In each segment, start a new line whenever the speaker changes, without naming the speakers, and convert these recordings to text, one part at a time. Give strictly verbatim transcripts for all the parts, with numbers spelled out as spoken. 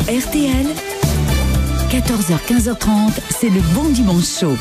R T L, quatorze heures quinze heures trente, c'est le Bon Dimanche Show.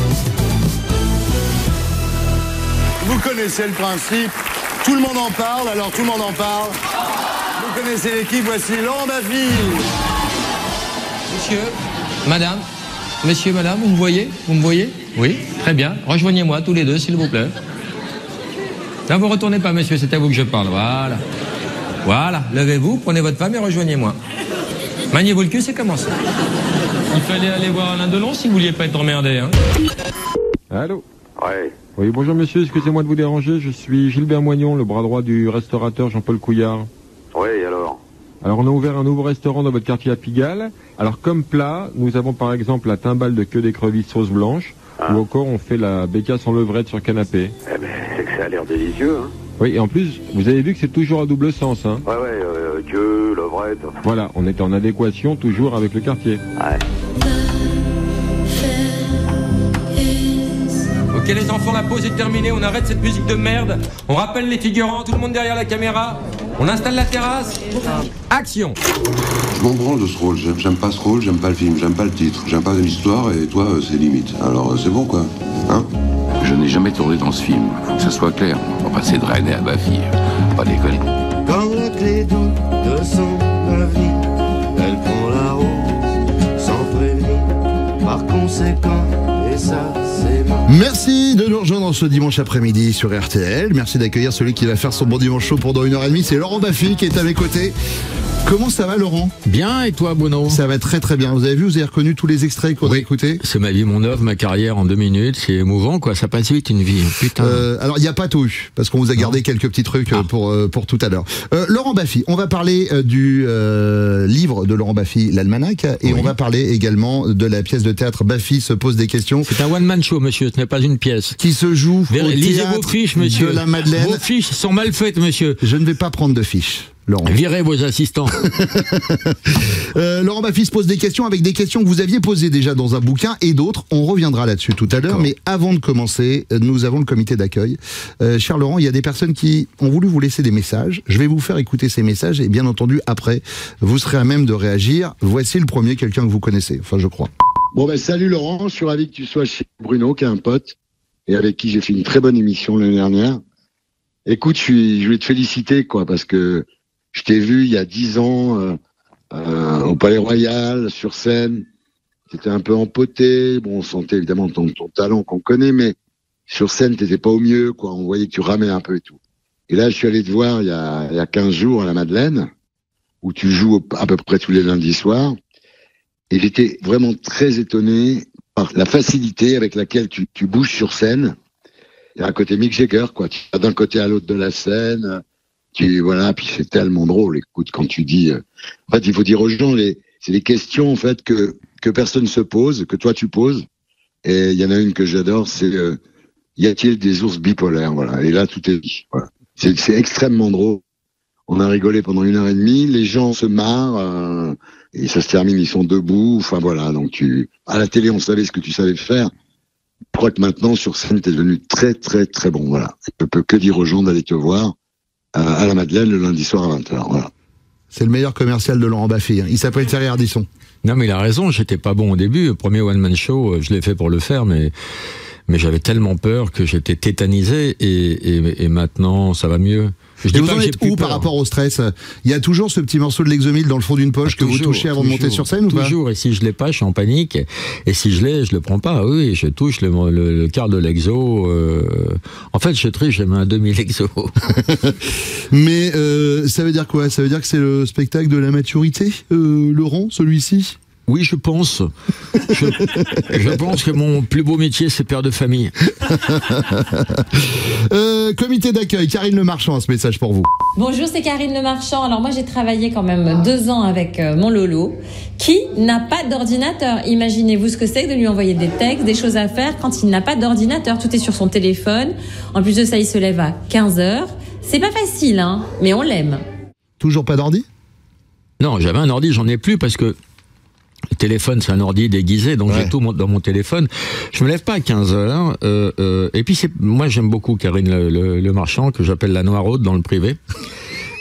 Vous connaissez le principe, tout le monde en parle, alors tout le monde en parle. Vous connaissez l'équipe, voici Laurent Baffy.
Monsieur, madame, monsieur, madame, vous me voyez? Vous me voyez? Oui, très bien. Rejoignez-moi tous les deux, s'il vous plaît. Là, vous retournez pas, monsieur, c'est à vous que je parle. Voilà. Voilà, levez-vous, prenez votre femme et rejoignez-moi. Maniez-vous le cul, c'est commencé. Il fallait aller voir Alain Delon si vous vouliez pas être emmerdé, hein.
Allô?
Ouais.
Oui, bonjour monsieur, excusez-moi de vous déranger, je suis Gilbert Moignon, le bras droit du restaurateur Jean-Paul Couillard.
Oui, alors?
Alors on a ouvert un nouveau restaurant dans votre quartier à Pigalle. Alors comme plat, nous avons par exemple la timbale de queue d'écrevisse sauce blanche, ah. ou encore on fait la bécasse en levrette sur canapé.
Eh ben, c'est que ça a l'air délicieux, hein.
Oui, et en plus, vous avez vu que c'est toujours à double sens, hein.
Ouais, ouais, euh, queue, levrette.
Voilà, on est en adéquation toujours avec le quartier.
Ouais.
Ok les enfants, la pause est terminée, on arrête cette musique de merde. On rappelle les figurants, tout le monde derrière la caméra. On installe la terrasse. Action.
Je m'en branle de ce rôle, j'aime pas ce rôle, j'aime pas le film, j'aime pas le titre, j'aime pas l'histoire et toi c'est limite. Alors c'est bon quoi, hein?
Je n'ai jamais tourné dans ce film, faut que ça soit clair. On va passer de Rennes à Baffy, pas déconner.
Quand la clé de son avenir, elle prend la route sans prévenir, par conséquent, et ça c'est bon.
Merci de nous rejoindre ce dimanche après-midi sur R T L. Merci d'accueillir celui qui va faire son Bon Dimanche Show pendant une heure et demie. C'est Laurent Baffy qui est à mes côtés. Comment ça va, Laurent?
Bien, et toi, Bruno?
Ça va très très bien. Vous avez vu, vous avez reconnu tous les extraits qu'on
oui.
a écoutés?
C'est ma vie, mon œuvre, ma carrière en deux minutes. C'est émouvant, quoi. Ça passe vite, une vie. Putain.
Euh, alors, il n'y a pas tout, parce qu'on vous a gardé non. quelques petits trucs ah. pour, euh, pour tout à l'heure. Euh, Laurent Baffy, on va parler euh, du euh, livre de Laurent Baffy, l'Almanach, et oui. on va parler également de la pièce de théâtre Baffy se pose des questions.
C'est un one-man show, monsieur, ce n'est pas une pièce.
Qui se joue
Ver-
au
Lisez
théâtre
vos fiches, monsieur.
de la Madeleine.
Vos fiches sont mal faites, monsieur.
Je ne vais pas prendre de fiches. Laurent.
Virez vos assistants.
euh, Laurent Baffy se pose des questions avec des questions que vous aviez posées déjà dans un bouquin et d'autres. On reviendra là-dessus tout à l'heure. Mais avant de commencer, nous avons le comité d'accueil. Euh, cher Laurent, il y a des personnes qui ont voulu vous laisser des messages. Je vais vous faire écouter ces messages et bien entendu, après, vous serez à même de réagir. Voici le premier, quelqu'un que vous connaissez. Enfin, je crois.
Bon, ben, salut Laurent. Je suis ravi que tu sois chez Bruno, qui est un pote et avec qui j'ai fait une très bonne émission l'année dernière. Écoute, je, suis, je voulais te féliciter, quoi, parce que je t'ai vu il y a dix ans euh, euh, au Palais Royal, sur scène. T'étais un peu empoté. Bon, on sentait évidemment ton, ton talent qu'on connaît, mais sur scène, t'étais pas au mieux, quoi. On voyait que tu ramais un peu et tout. Et là, je suis allé te voir il y a, il y a quinze jours à la Madeleine, où tu joues à peu près tous les lundis soirs. Et j'étais vraiment très étonné par la facilité avec laquelle tu, tu bouges sur scène. Il y a un côté Mick Jagger, quoi. Tu vas d'un côté à l'autre de la scène. Tu, voilà, puis c'est tellement drôle. Écoute, quand tu dis, euh, en fait, il faut dire aux gens, les, c'est les questions en fait que que personne se pose, que toi tu poses. Et il y en a une que j'adore, c'est euh, y a-t-il des ours bipolaires, voilà. Et là, tout est dit. Voilà. C'est, c'est extrêmement drôle. On a rigolé pendant une heure et demie. Les gens se marrent euh, et ça se termine, ils sont debout. Enfin voilà. Donc tu, à la télé, on savait ce que tu savais faire. Je crois que maintenant sur scène, t'es devenu très très très bon. Voilà. Je peux que dire aux gens d'aller te voir à la Madeleine le lundi soir à vingt heures, voilà.
C'est le meilleur commercial de Laurent Baffy, hein. Il s'appelle Thierry Ardisson.
Non mais il a raison, j'étais pas bon au début, le premier one man show, je l'ai fait pour le faire, mais mais j'avais tellement peur que j'étais tétanisé et, et, et maintenant ça va mieux. Je
et vous en êtes où par rapport au stress? Il y a toujours ce petit morceau de Lexomil dans le fond d'une poche ah, que toujours, vous touchez avant toujours, de monter sur scène ou pas?
Toujours, et si je l'ai pas, je suis en panique. Et si je l'ai, je le prends pas. Oui, je touche le, le, le quart de l'exo. Euh... En fait, je triche, j'ai mis un demi-l'exo.
Mais euh, ça veut dire quoi? Ça veut dire que c'est le spectacle de la maturité, euh, Laurent, celui-ci?
Oui, je pense. Je, je pense que mon plus beau métier, c'est père de famille.
euh, comité d'accueil, Karine Le Marchand a ce message pour vous.
Bonjour, c'est Karine Le Marchand. Alors moi, j'ai travaillé quand même deux ans avec euh, mon Lolo, qui n'a pas d'ordinateur. Imaginez-vous ce que c'est que de lui envoyer des textes, des choses à faire quand il n'a pas d'ordinateur. Tout est sur son téléphone. En plus de ça, il se lève à quinze heures. C'est pas facile, hein, mais on l'aime.
Toujours pas d'ordi?
Non, j'avais un ordi, j'en ai plus parce que le téléphone, c'est un ordi déguisé, donc ouais. j'ai tout dans mon téléphone. Je me lève pas à quinze heures. Euh, euh, et puis, c'est, moi, j'aime beaucoup Karine Le, le, le Marchand, que j'appelle la Noiraude dans le privé.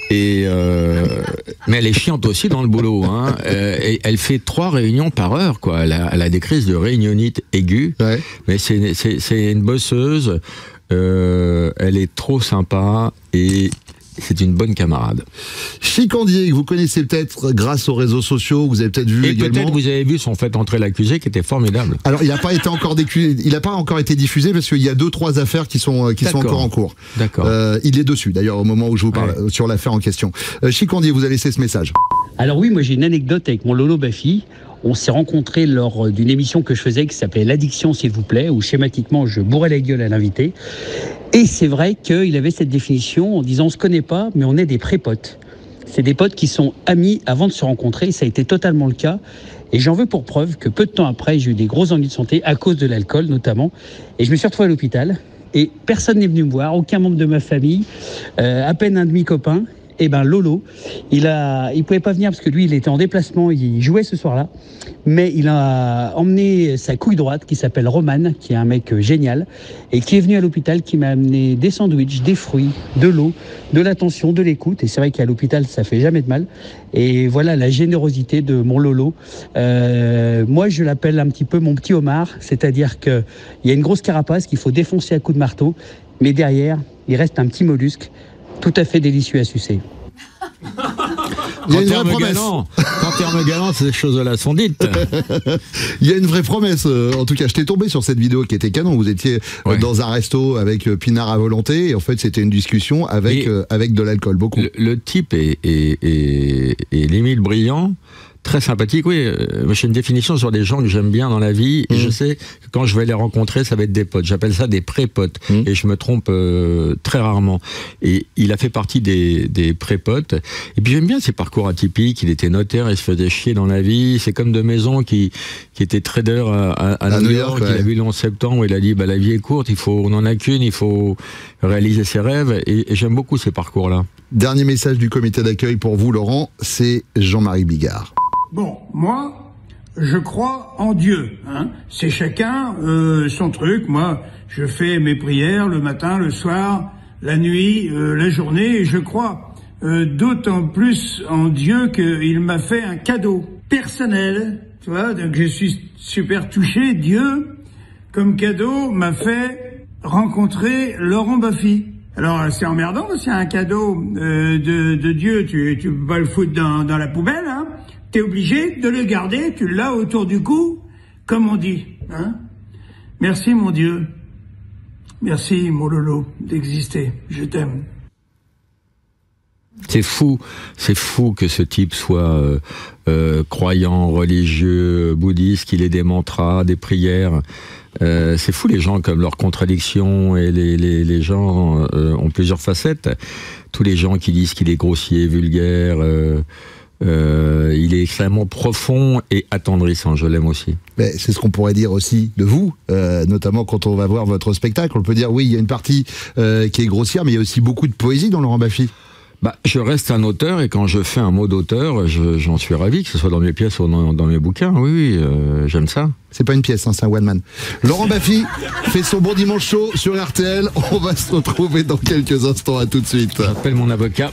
Et euh, mais elle est chiante aussi dans le boulot. Hein. Euh, et elle fait trois réunions par heure, quoi. Elle a, elle a des crises de réunionnite aiguë. Ouais. Mais c'est, c'est, c'est une bosseuse. Euh, elle est trop sympa et c'est une bonne camarade.
Chicandier, que vous connaissez peut-être grâce aux réseaux sociaux, vous avez peut-être vu
et
également.
peut-être vous avez vu son fait entrer l'accusé qui était formidable.
Alors il n'a pas été encore décu... il n'a pas encore été diffusé parce qu'il y a deux trois affaires qui sont qui sont encore en cours.
D'accord.
Euh, il est dessus d'ailleurs au moment où je vous parle ouais. sur l'affaire en question. Euh, Chicandier, vous a laissé ce message.
Alors oui, moi j'ai une anecdote avec mon Lolo Baffy. On s'est rencontrés lors d'une émission que je faisais qui s'appelait L'Addiction, s'il vous plaît, où schématiquement je bourrais la gueule à l'invité. Et c'est vrai qu'il avait cette définition en disant on se connaît pas, mais on est des pré-potes. C'est des potes qui sont amis avant de se rencontrer, et ça a été totalement le cas. Et j'en veux pour preuve que peu de temps après, j'ai eu des gros ennuis de santé à cause de l'alcool notamment. Et je me suis retrouvé à l'hôpital et personne n'est venu me voir, aucun membre de ma famille, euh, à peine un demi-copain. Et ben Lolo, il a, il pouvait pas venir parce que lui, il était en déplacement, il jouait ce soir-là, mais il a emmené sa couille droite qui s'appelle Roman, qui est un mec génial, et qui est venu à l'hôpital, qui m'a amené des sandwichs, des fruits, de l'eau, de l'attention, de l'écoute. Et c'est vrai qu'à l'hôpital, ça fait jamais de mal. Et voilà la générosité de mon Lolo. Euh, moi, je l'appelle un petit peu mon petit homard, c'est-à-dire que il y a une grosse carapace qu'il faut défoncer à coups de marteau, mais derrière, il reste un petit mollusque tout à fait délicieux à sucer.
Il y a une vraie promesse.
Galant, quand terme galant, ces choses-là sont dites.
Il y a une vraie promesse. En tout cas, je t'ai tombé sur cette vidéo qui était canon. Vous étiez ouais. dans un resto avec Pinard à volonté, et en fait, c'était une discussion avec euh, avec de l'alcool, beaucoup.
Le, le type est, est, est, est limite brillant. Très sympathique, oui. Moi, j'ai une définition sur des gens que j'aime bien dans la vie. Et mmh. je sais que quand je vais les rencontrer, ça va être des potes. J'appelle ça des pré-potes. Mmh. Et je me trompe euh, très rarement. Et il a fait partie des, des pré-potes. Et puis j'aime bien ses parcours atypiques. Il était notaire, il se faisait chier dans la vie. C'est comme de Maison qui, qui était trader à, à, à, à New York. York ouais. Il a vu le onze septembre. Il a dit, bah, la vie est courte. Il faut, on n'en a qu'une. Il faut réaliser ses rêves. Et, et j'aime beaucoup ces parcours-là.
Dernier message du comité d'accueil pour vous, Laurent. C'est Jean-Marie Bigard.
Bon, moi, je crois en Dieu. Hein. C'est chacun euh, son truc. Moi, je fais mes prières le matin, le soir, la nuit, euh, la journée, et je crois euh, d'autant plus en Dieu qu'il m'a fait un cadeau personnel. Tu vois, donc je suis super touché. Dieu, comme cadeau, m'a fait rencontrer Laurent Baffy. Alors, c'est emmerdant, c'est un cadeau euh, de, de Dieu. Tu, tu peux pas le foutre dans, dans la poubelle, hein. T'es obligé de le garder, tu l'as autour du cou, comme on dit. Hein. Merci mon Dieu, merci mon Lolo d'exister, je t'aime.
C'est fou, c'est fou que ce type soit euh, euh, croyant, religieux, bouddhiste, qu'il ait des mantras, des prières. Euh, c'est fou les gens comme leurs contradictions, et les, les, les gens euh, ont plusieurs facettes. Tous les gens qui disent qu'il est grossier, vulgaire... Euh, Euh, il est extrêmement profond et attendrissant, je l'aime aussi.
Mais c'est ce qu'on pourrait dire aussi de vous, euh, notamment quand on va voir votre spectacle. On peut dire, oui, il y a une partie euh, qui est grossière, mais il y a aussi beaucoup de poésie dans Laurent Baffy.
Bah, je reste un auteur, et quand je fais un mot d'auteur, je, j'en suis ravi, que ce soit dans mes pièces ou dans, dans mes bouquins. Oui, oui, euh, j'aime ça.
C'est pas une pièce, hein, c'est un one man. Laurent Baffy fait son bon dimanche chaud sur R T L. On va se retrouver dans quelques instants. À tout de suite.
J'appelle mon avocat.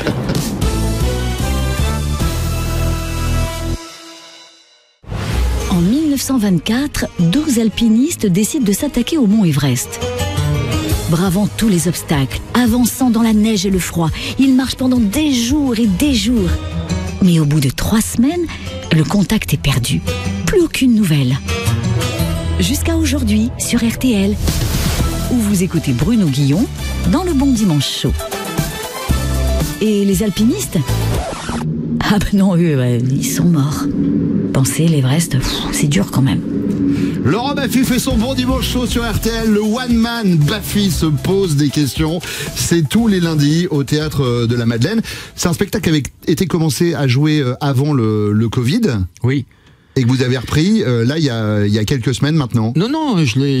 En mille neuf cent vingt-quatre, douze alpinistes décident de s'attaquer au mont Everest. Bravant tous les obstacles, avançant dans la neige et le froid, ils marchent pendant des jours et des jours. Mais au bout de trois semaines, le contact est perdu. Plus aucune nouvelle. Jusqu'à aujourd'hui, sur R T L, où vous écoutez Bruno Guillon dans le Bon Dimanche Chaud. Et les alpinistes ? Ah ben non, eux, ouais, ils sont morts. Penser l'Everest, c'est dur quand même.
Laurent Baffy fait son bon dimanche chaud sur R T L. Le one man Baffy se pose des questions. C'est tous les lundis au Théâtre de la Madeleine. C'est un spectacle qui avait été commencé à jouer avant le, le Covid.
Oui.
Et que vous avez repris, euh, là, il y a, il y a quelques semaines maintenant.
Non, non, je l'ai, je l'ai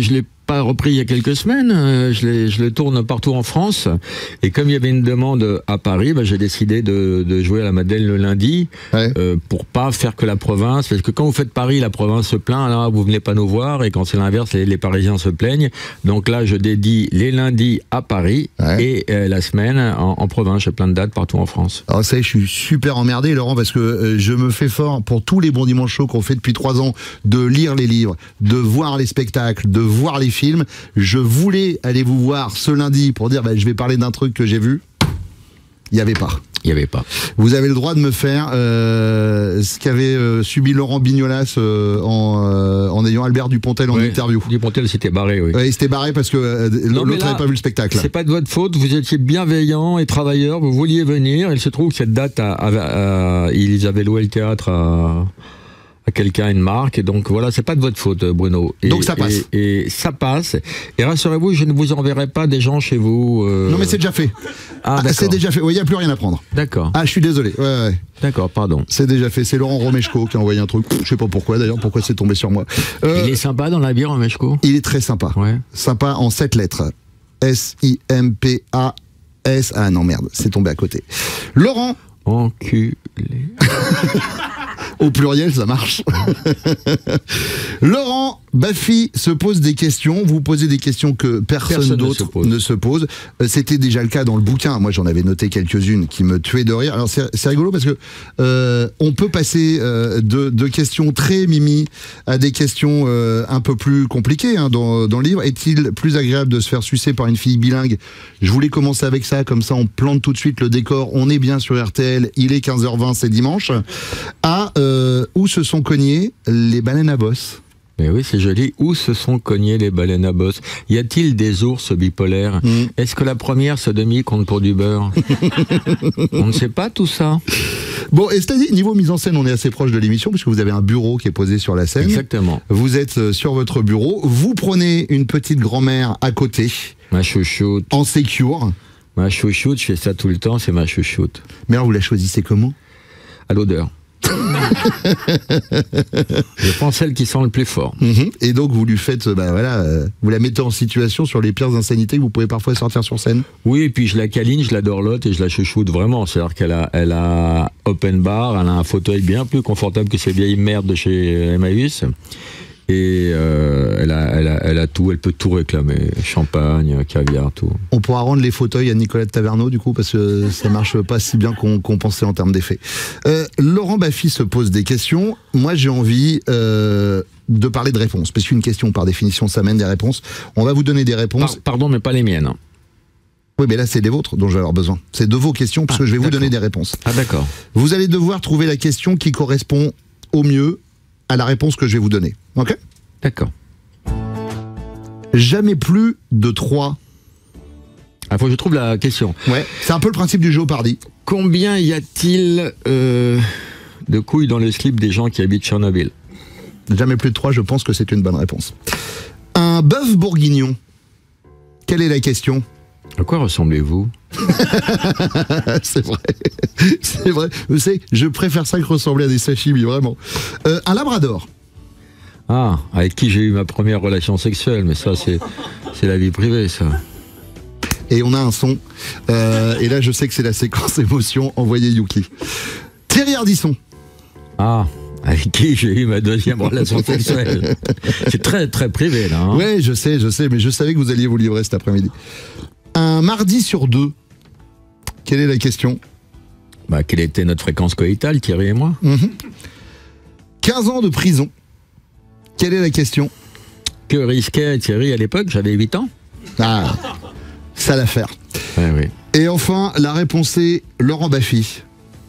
pas repris il y a quelques semaines. Euh, je, les, je le tourne partout en France. Et comme il y avait une demande à Paris, bah, j'ai décidé de, de jouer à la Madeleine le lundi, ouais. euh, pour pas faire que la province. Parce que quand vous faites Paris, la province se plaint, là, vous venez pas nous voir. Et quand c'est l'inverse, les, les Parisiens se plaignent. Donc là, je dédie les lundis à Paris, ouais. et euh, la semaine en, en province. J'ai plein de dates partout en France.
Alors ça y est, je suis super emmerdé, Laurent, parce que euh, je me fais fort pour tous les bons dimanches chauds qu'on fait depuis trois ans, de lire les livres, de voir les spectacles, de voir les films. Je voulais aller vous voir ce lundi pour dire bah, je vais parler d'un truc que j'ai vu. Il n'y avait pas.
Il n'y avait pas.
Vous avez le droit de me faire euh, ce qu'avait euh, subi Laurent Bignolas euh, en, euh, en ayant Albert Dupontel en
ouais,
interview.
Dupontel s'était barré, oui.
Ouais, il s'était barré parce que euh, l'autre n'avait pas vu le spectacle.
C'est pas de votre faute, vous étiez bienveillant et travailleur, vous vouliez venir. Il se trouve que cette date, à, à, à, ils avaient loué le théâtre à... à quelqu'un, une marque, et donc voilà, c'est pas de votre faute, Bruno. Et,
donc ça passe.
Et, et ça passe. Et rassurez-vous, je ne vous enverrai pas des gens chez vous. Euh...
Non, mais c'est déjà fait.
Ah,
ah c'est déjà fait. Il oui, n'y a plus rien à prendre.
D'accord.
Ah, je suis désolé. Ouais, ouais.
D'accord, pardon.
C'est déjà fait. C'est Laurent Romeshko qui a envoyé un truc. Je sais pas pourquoi d'ailleurs, pourquoi c'est tombé sur moi.
Euh, il est sympa dans la bière, Romeshko.
Il est très sympa.
Ouais.
Sympa en sept lettres. S I M P A S. Ah non, merde, c'est tombé à côté. Laurent.
Enculé.
Au pluriel, ça marche. Laurent Baffy se pose des questions. Vous posez des questions que personne, personne d'autre ne, ne se pose. C'était déjà le cas dans le bouquin. Moi, j'en avais noté quelques-unes qui me tuaient de rire. Alors, c'est rigolo parce que euh, on peut passer euh, de, de questions très mimi à des questions euh, un peu plus compliquées hein, dans, dans le livre. Est-il plus agréable de se faire sucer par une fille bilingue? Je voulais commencer avec ça. Comme ça, on plante tout de suite le décor. On est bien sur R T L. Il est quinze heures vingt, c'est dimanche. À euh, où se sont cognés les baleines à bosse?
Mais oui, c'est joli. Où se sont cognés les baleines à bosse? Y a-t-il des ours bipolaires? mmh. Est-ce que la première sodomie compte pour du beurre? On ne sait pas tout ça.
Bon, et c'est-à-dire, niveau mise en scène, on est assez proche de l'émission, puisque vous avez un bureau qui est posé sur la scène.
Exactement.
Vous êtes sur votre bureau, vous prenez une petite grand-mère à côté.
Ma chouchoute.
En sécure.
Ma chouchoute, je fais ça tout le temps, c'est ma chouchoute.
Mais alors, vous la choisissez comment?
À l'odeur. Je prends celle qui sent le plus fort.
Mmh. Et donc vous lui faites, bah voilà, euh, vous la mettez en situation sur les pires insanités que vous pouvez parfois sortir sur scène.
Oui, et puis je la câline, je la dorlote et je la chouchoute vraiment. C'est-à-dire qu'elle a, elle a open bar, elle a un fauteuil bien plus confortable que ces vieilles merdes de chez Emmaüs. Et euh, elle, a, elle, a, elle a tout, elle peut tout réclamer, champagne, caviar, tout.
On pourra rendre les fauteuils à Nicolas de Taverneau du coup, parce que ça marche pas si bien qu'on qu'on pensait en termes d'effet. Euh, Laurent Baffy se pose des questions. Moi j'ai envie euh, de parler de réponses, parce qu'une question par définition ça mène des réponses. On va vous donner des réponses.
Par, pardon, mais pas les miennes.
Oui, mais là c'est les vôtres dont je vais avoir besoin. C'est de vos questions, parce ah, que je vais vous donner des réponses.
Ah d'accord.
Vous allez devoir trouver la question qui correspond au mieux à la réponse que je vais vous donner. Ok?
D'accord.
Jamais plus de trois.
Ah, faut que je trouve la question.
Ouais, c'est un peu le principe du Jeopardy.
Combien y a-t-il euh, de couilles dans le slip des gens qui habitent Tchernobyl?
Jamais plus de trois, je pense que c'est une bonne réponse. Un bœuf bourguignon. Quelle est la question?
À quoi ressemblez-vous?
C'est vrai. C'est vrai. Vous savez, je préfère ça que ressembler à des sashimi, vraiment. Euh, un labrador.
Ah, avec qui j'ai eu ma première relation sexuelle, mais ça, c'est c'est la vie privée, ça.
Et on a un son. Euh, et là, je sais que c'est la séquence émotion. Envoyez Yuki. Thierry Ardisson.
Ah, avec qui j'ai eu ma deuxième relation sexuelle. C'est très, très privé, là. Hein.
Ouais, je sais, je sais, mais je savais que vous alliez vous livrer cet après-midi. Un mardi sur deux. Quelle est la question?
Bah, quelle était notre fréquence coïtale, Thierry et moi?
Mm-hmm. quinze ans de prison. Quelle est la question?
Que risquait Thierry à l'époque? J'avais huit ans.
Ah, ça l'affaire.
Ouais, oui.
Et enfin, la réponse est Laurent Baffy.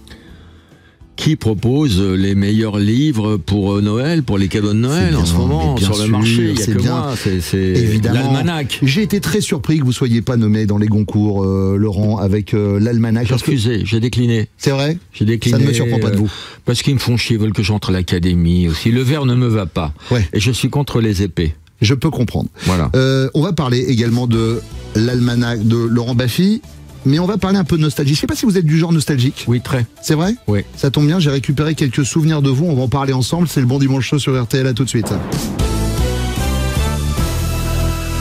Qui propose les meilleurs livres pour Noël, pour les cadeaux de Noël en ce moment, sur le marché? Il y a que moi, c'est l'almanach.
J'ai été très surpris que vous soyez pas nommé dans les Goncourt, euh, Laurent, avec euh, l'almanach.
J'ai refusé, j'ai décliné.
C'est vrai?
J'ai décliné.
Ça ne me surprend pas de vous.
Euh, parce qu'ils me font chier, ils veulent que j'entre à l'académie aussi. Le verre ne me va pas.
Ouais.
Et je suis contre les épées.
Je peux comprendre.
Voilà.
Euh, on va parler également de l'almanach de Laurent Baffy. Mais on va parler un peu de nostalgie. Je sais pas si vous êtes du genre nostalgique.
Oui, très.
C'est vrai?
Oui.
Ça tombe bien, j'ai récupéré quelques souvenirs de vous. On va en parler ensemble. C'est le Bon Dimanche Chaud sur R T L. À tout de suite.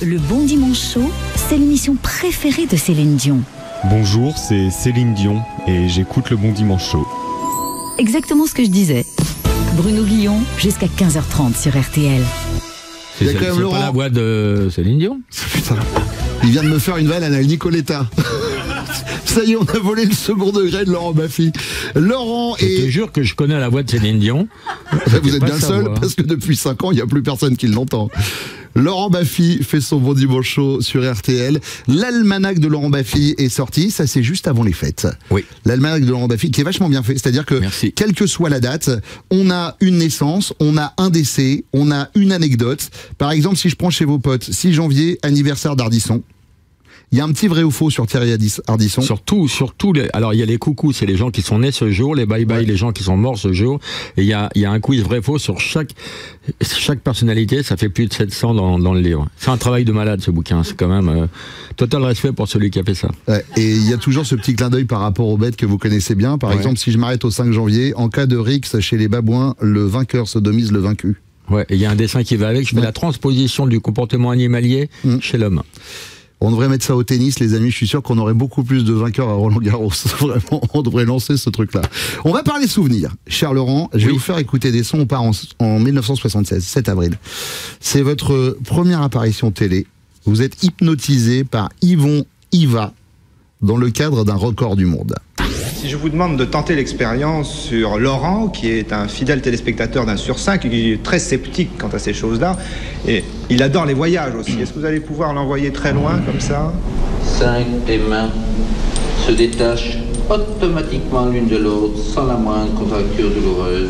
Le Bon Dimanche Show, c'est l'émission préférée de Céline Dion.
Bonjour, c'est Céline Dion et j'écoute le Bon Dimanche Show.
Exactement ce que je disais. Bruno Guillon, jusqu'à quinze heures trente sur R T L.
C'est, c'est, c'est pas la voix de Céline Dion.
Putain, il vient de me faire une vanne à la Nicoletta. Ça y est, on a volé le second degré de Laurent Baffy. Laurent
je
et...
Je te jure que je connais la voix de Céline Dion.
Vous êtes bien seul, parce que depuis cinq ans, il n'y a plus personne qui l'entend. Laurent Baffy fait son Bon Dimanche Show sur R T L. L'almanach de Laurent Baffy est sorti, ça c'est juste avant les fêtes.
Oui.
L'almanach de Laurent Baffy qui est vachement bien fait, c'est-à-dire que
Merci.
Quelle que soit la date, on a une naissance, on a un décès, on a une anecdote. Par exemple, si je prends chez vos potes, six janvier, anniversaire d'Ardisson. Il y a un petit vrai ou faux sur Thierry Ardisson.
Surtout, surtout, les, alors il y a les coucous, c'est les gens qui sont nés ce jour, les bye bye, ouais. les gens qui sont morts ce jour. Et il y a, il y a un quiz vrai faux sur chaque, chaque personnalité. Ça fait plus de sept cents dans, dans le livre. C'est un travail de malade ce bouquin. C'est quand même euh, total respect pour celui qui a fait ça.
Ouais, et il y a toujours ce petit clin d'œil par rapport aux bêtes que vous connaissez bien. Par ouais. exemple, si je m'arrête au cinq janvier, en cas de rixe chez les babouins, le vainqueur sodomise le vaincu.
Ouais, et il y a un dessin qui va avec. Je fais ouais. la transposition du comportement animalier mmh. chez l'homme.
On devrait mettre ça au tennis, les amis. Je suis sûr qu'on aurait beaucoup plus de vainqueurs à Roland-Garros. Vraiment, on devrait lancer ce truc-là. On va parler souvenirs. Cher Laurent, je vais oui. vous faire écouter des sons. On part en, en mille neuf cent soixante-seize, sept avril. C'est votre première apparition télé. Vous êtes hypnotisé par Yvon Hiva dans le cadre d'un record du monde.
Si je vous demande de tenter l'expérience sur Laurent, qui est un fidèle téléspectateur d'un sur cinq, qui est très sceptique quant à ces choses-là, et il adore les voyages aussi. Est-ce que vous allez pouvoir l'envoyer très loin, comme ça?
Cinq des mains se détachent automatiquement l'une de l'autre, sans la moindre contracture douloureuse.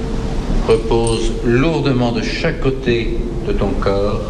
Repose lourdement de chaque côté de ton corps,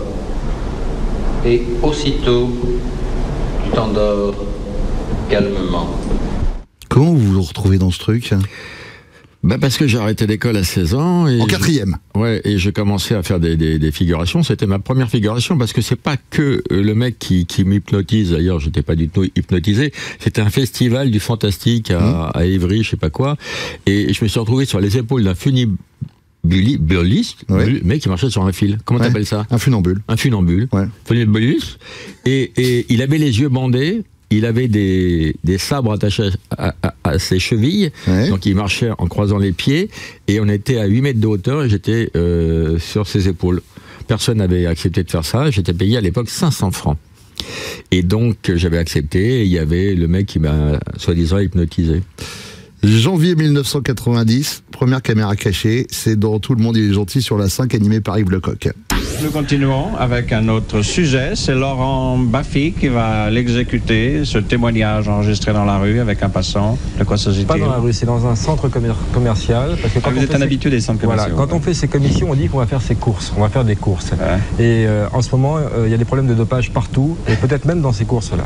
et aussitôt, tu t'endors calmement.
Comment vous vous retrouvez dans ce truc?
Bah parce que j'ai arrêté l'école à seize ans. Et
en quatrième.
Ouais, et j'ai commencé à faire des, des, des figurations. C'était ma première figuration parce que c'est pas que le mec qui, qui m'hypnotise. D'ailleurs, j'étais pas du tout hypnotisé. C'était un festival du fantastique à, mmh. à Évry, je sais pas quoi. Et je me suis retrouvé sur les épaules d'un funambuliste, ouais. mec qui marchait sur un fil. Comment ouais. t'appelles ça?
Un funambule.
Un funambule. Ouais. Funambuliste. Et, et il avait les yeux bandés. Il avait des, des sabres attachés à, à, à ses chevilles, ouais. donc il marchait en croisant les pieds, et on était à huit mètres de hauteur, et j'étais euh, sur ses épaules. Personne n'avait accepté de faire ça, j'étais payé à l'époque cinq cents francs. Et donc j'avais accepté, et il y avait le mec qui m'a soi-disant hypnotisé.
Janvier mille neuf cent quatre-vingt-dix, première caméra cachée, c'est dans Tout le monde il est gentil sur la cinq, animé par Yves Lecoq.
Nous continuons avec un autre sujet, c'est Laurent Baffy qui va l'exécuter, ce témoignage enregistré dans la rue avec un passant. De quoi s'agit-il?
Pas dans la rue, c'est dans un centre commer- commercial. Parce que quand
ah, vous êtes un habitué des centres commerciaux.
Voilà, quand on fait ses commissions, on dit qu'on va faire ses courses, on va faire des courses. Ouais. Et euh, en ce moment, il euh, y a des problèmes de dopage partout, et peut-être même dans ces courses-là.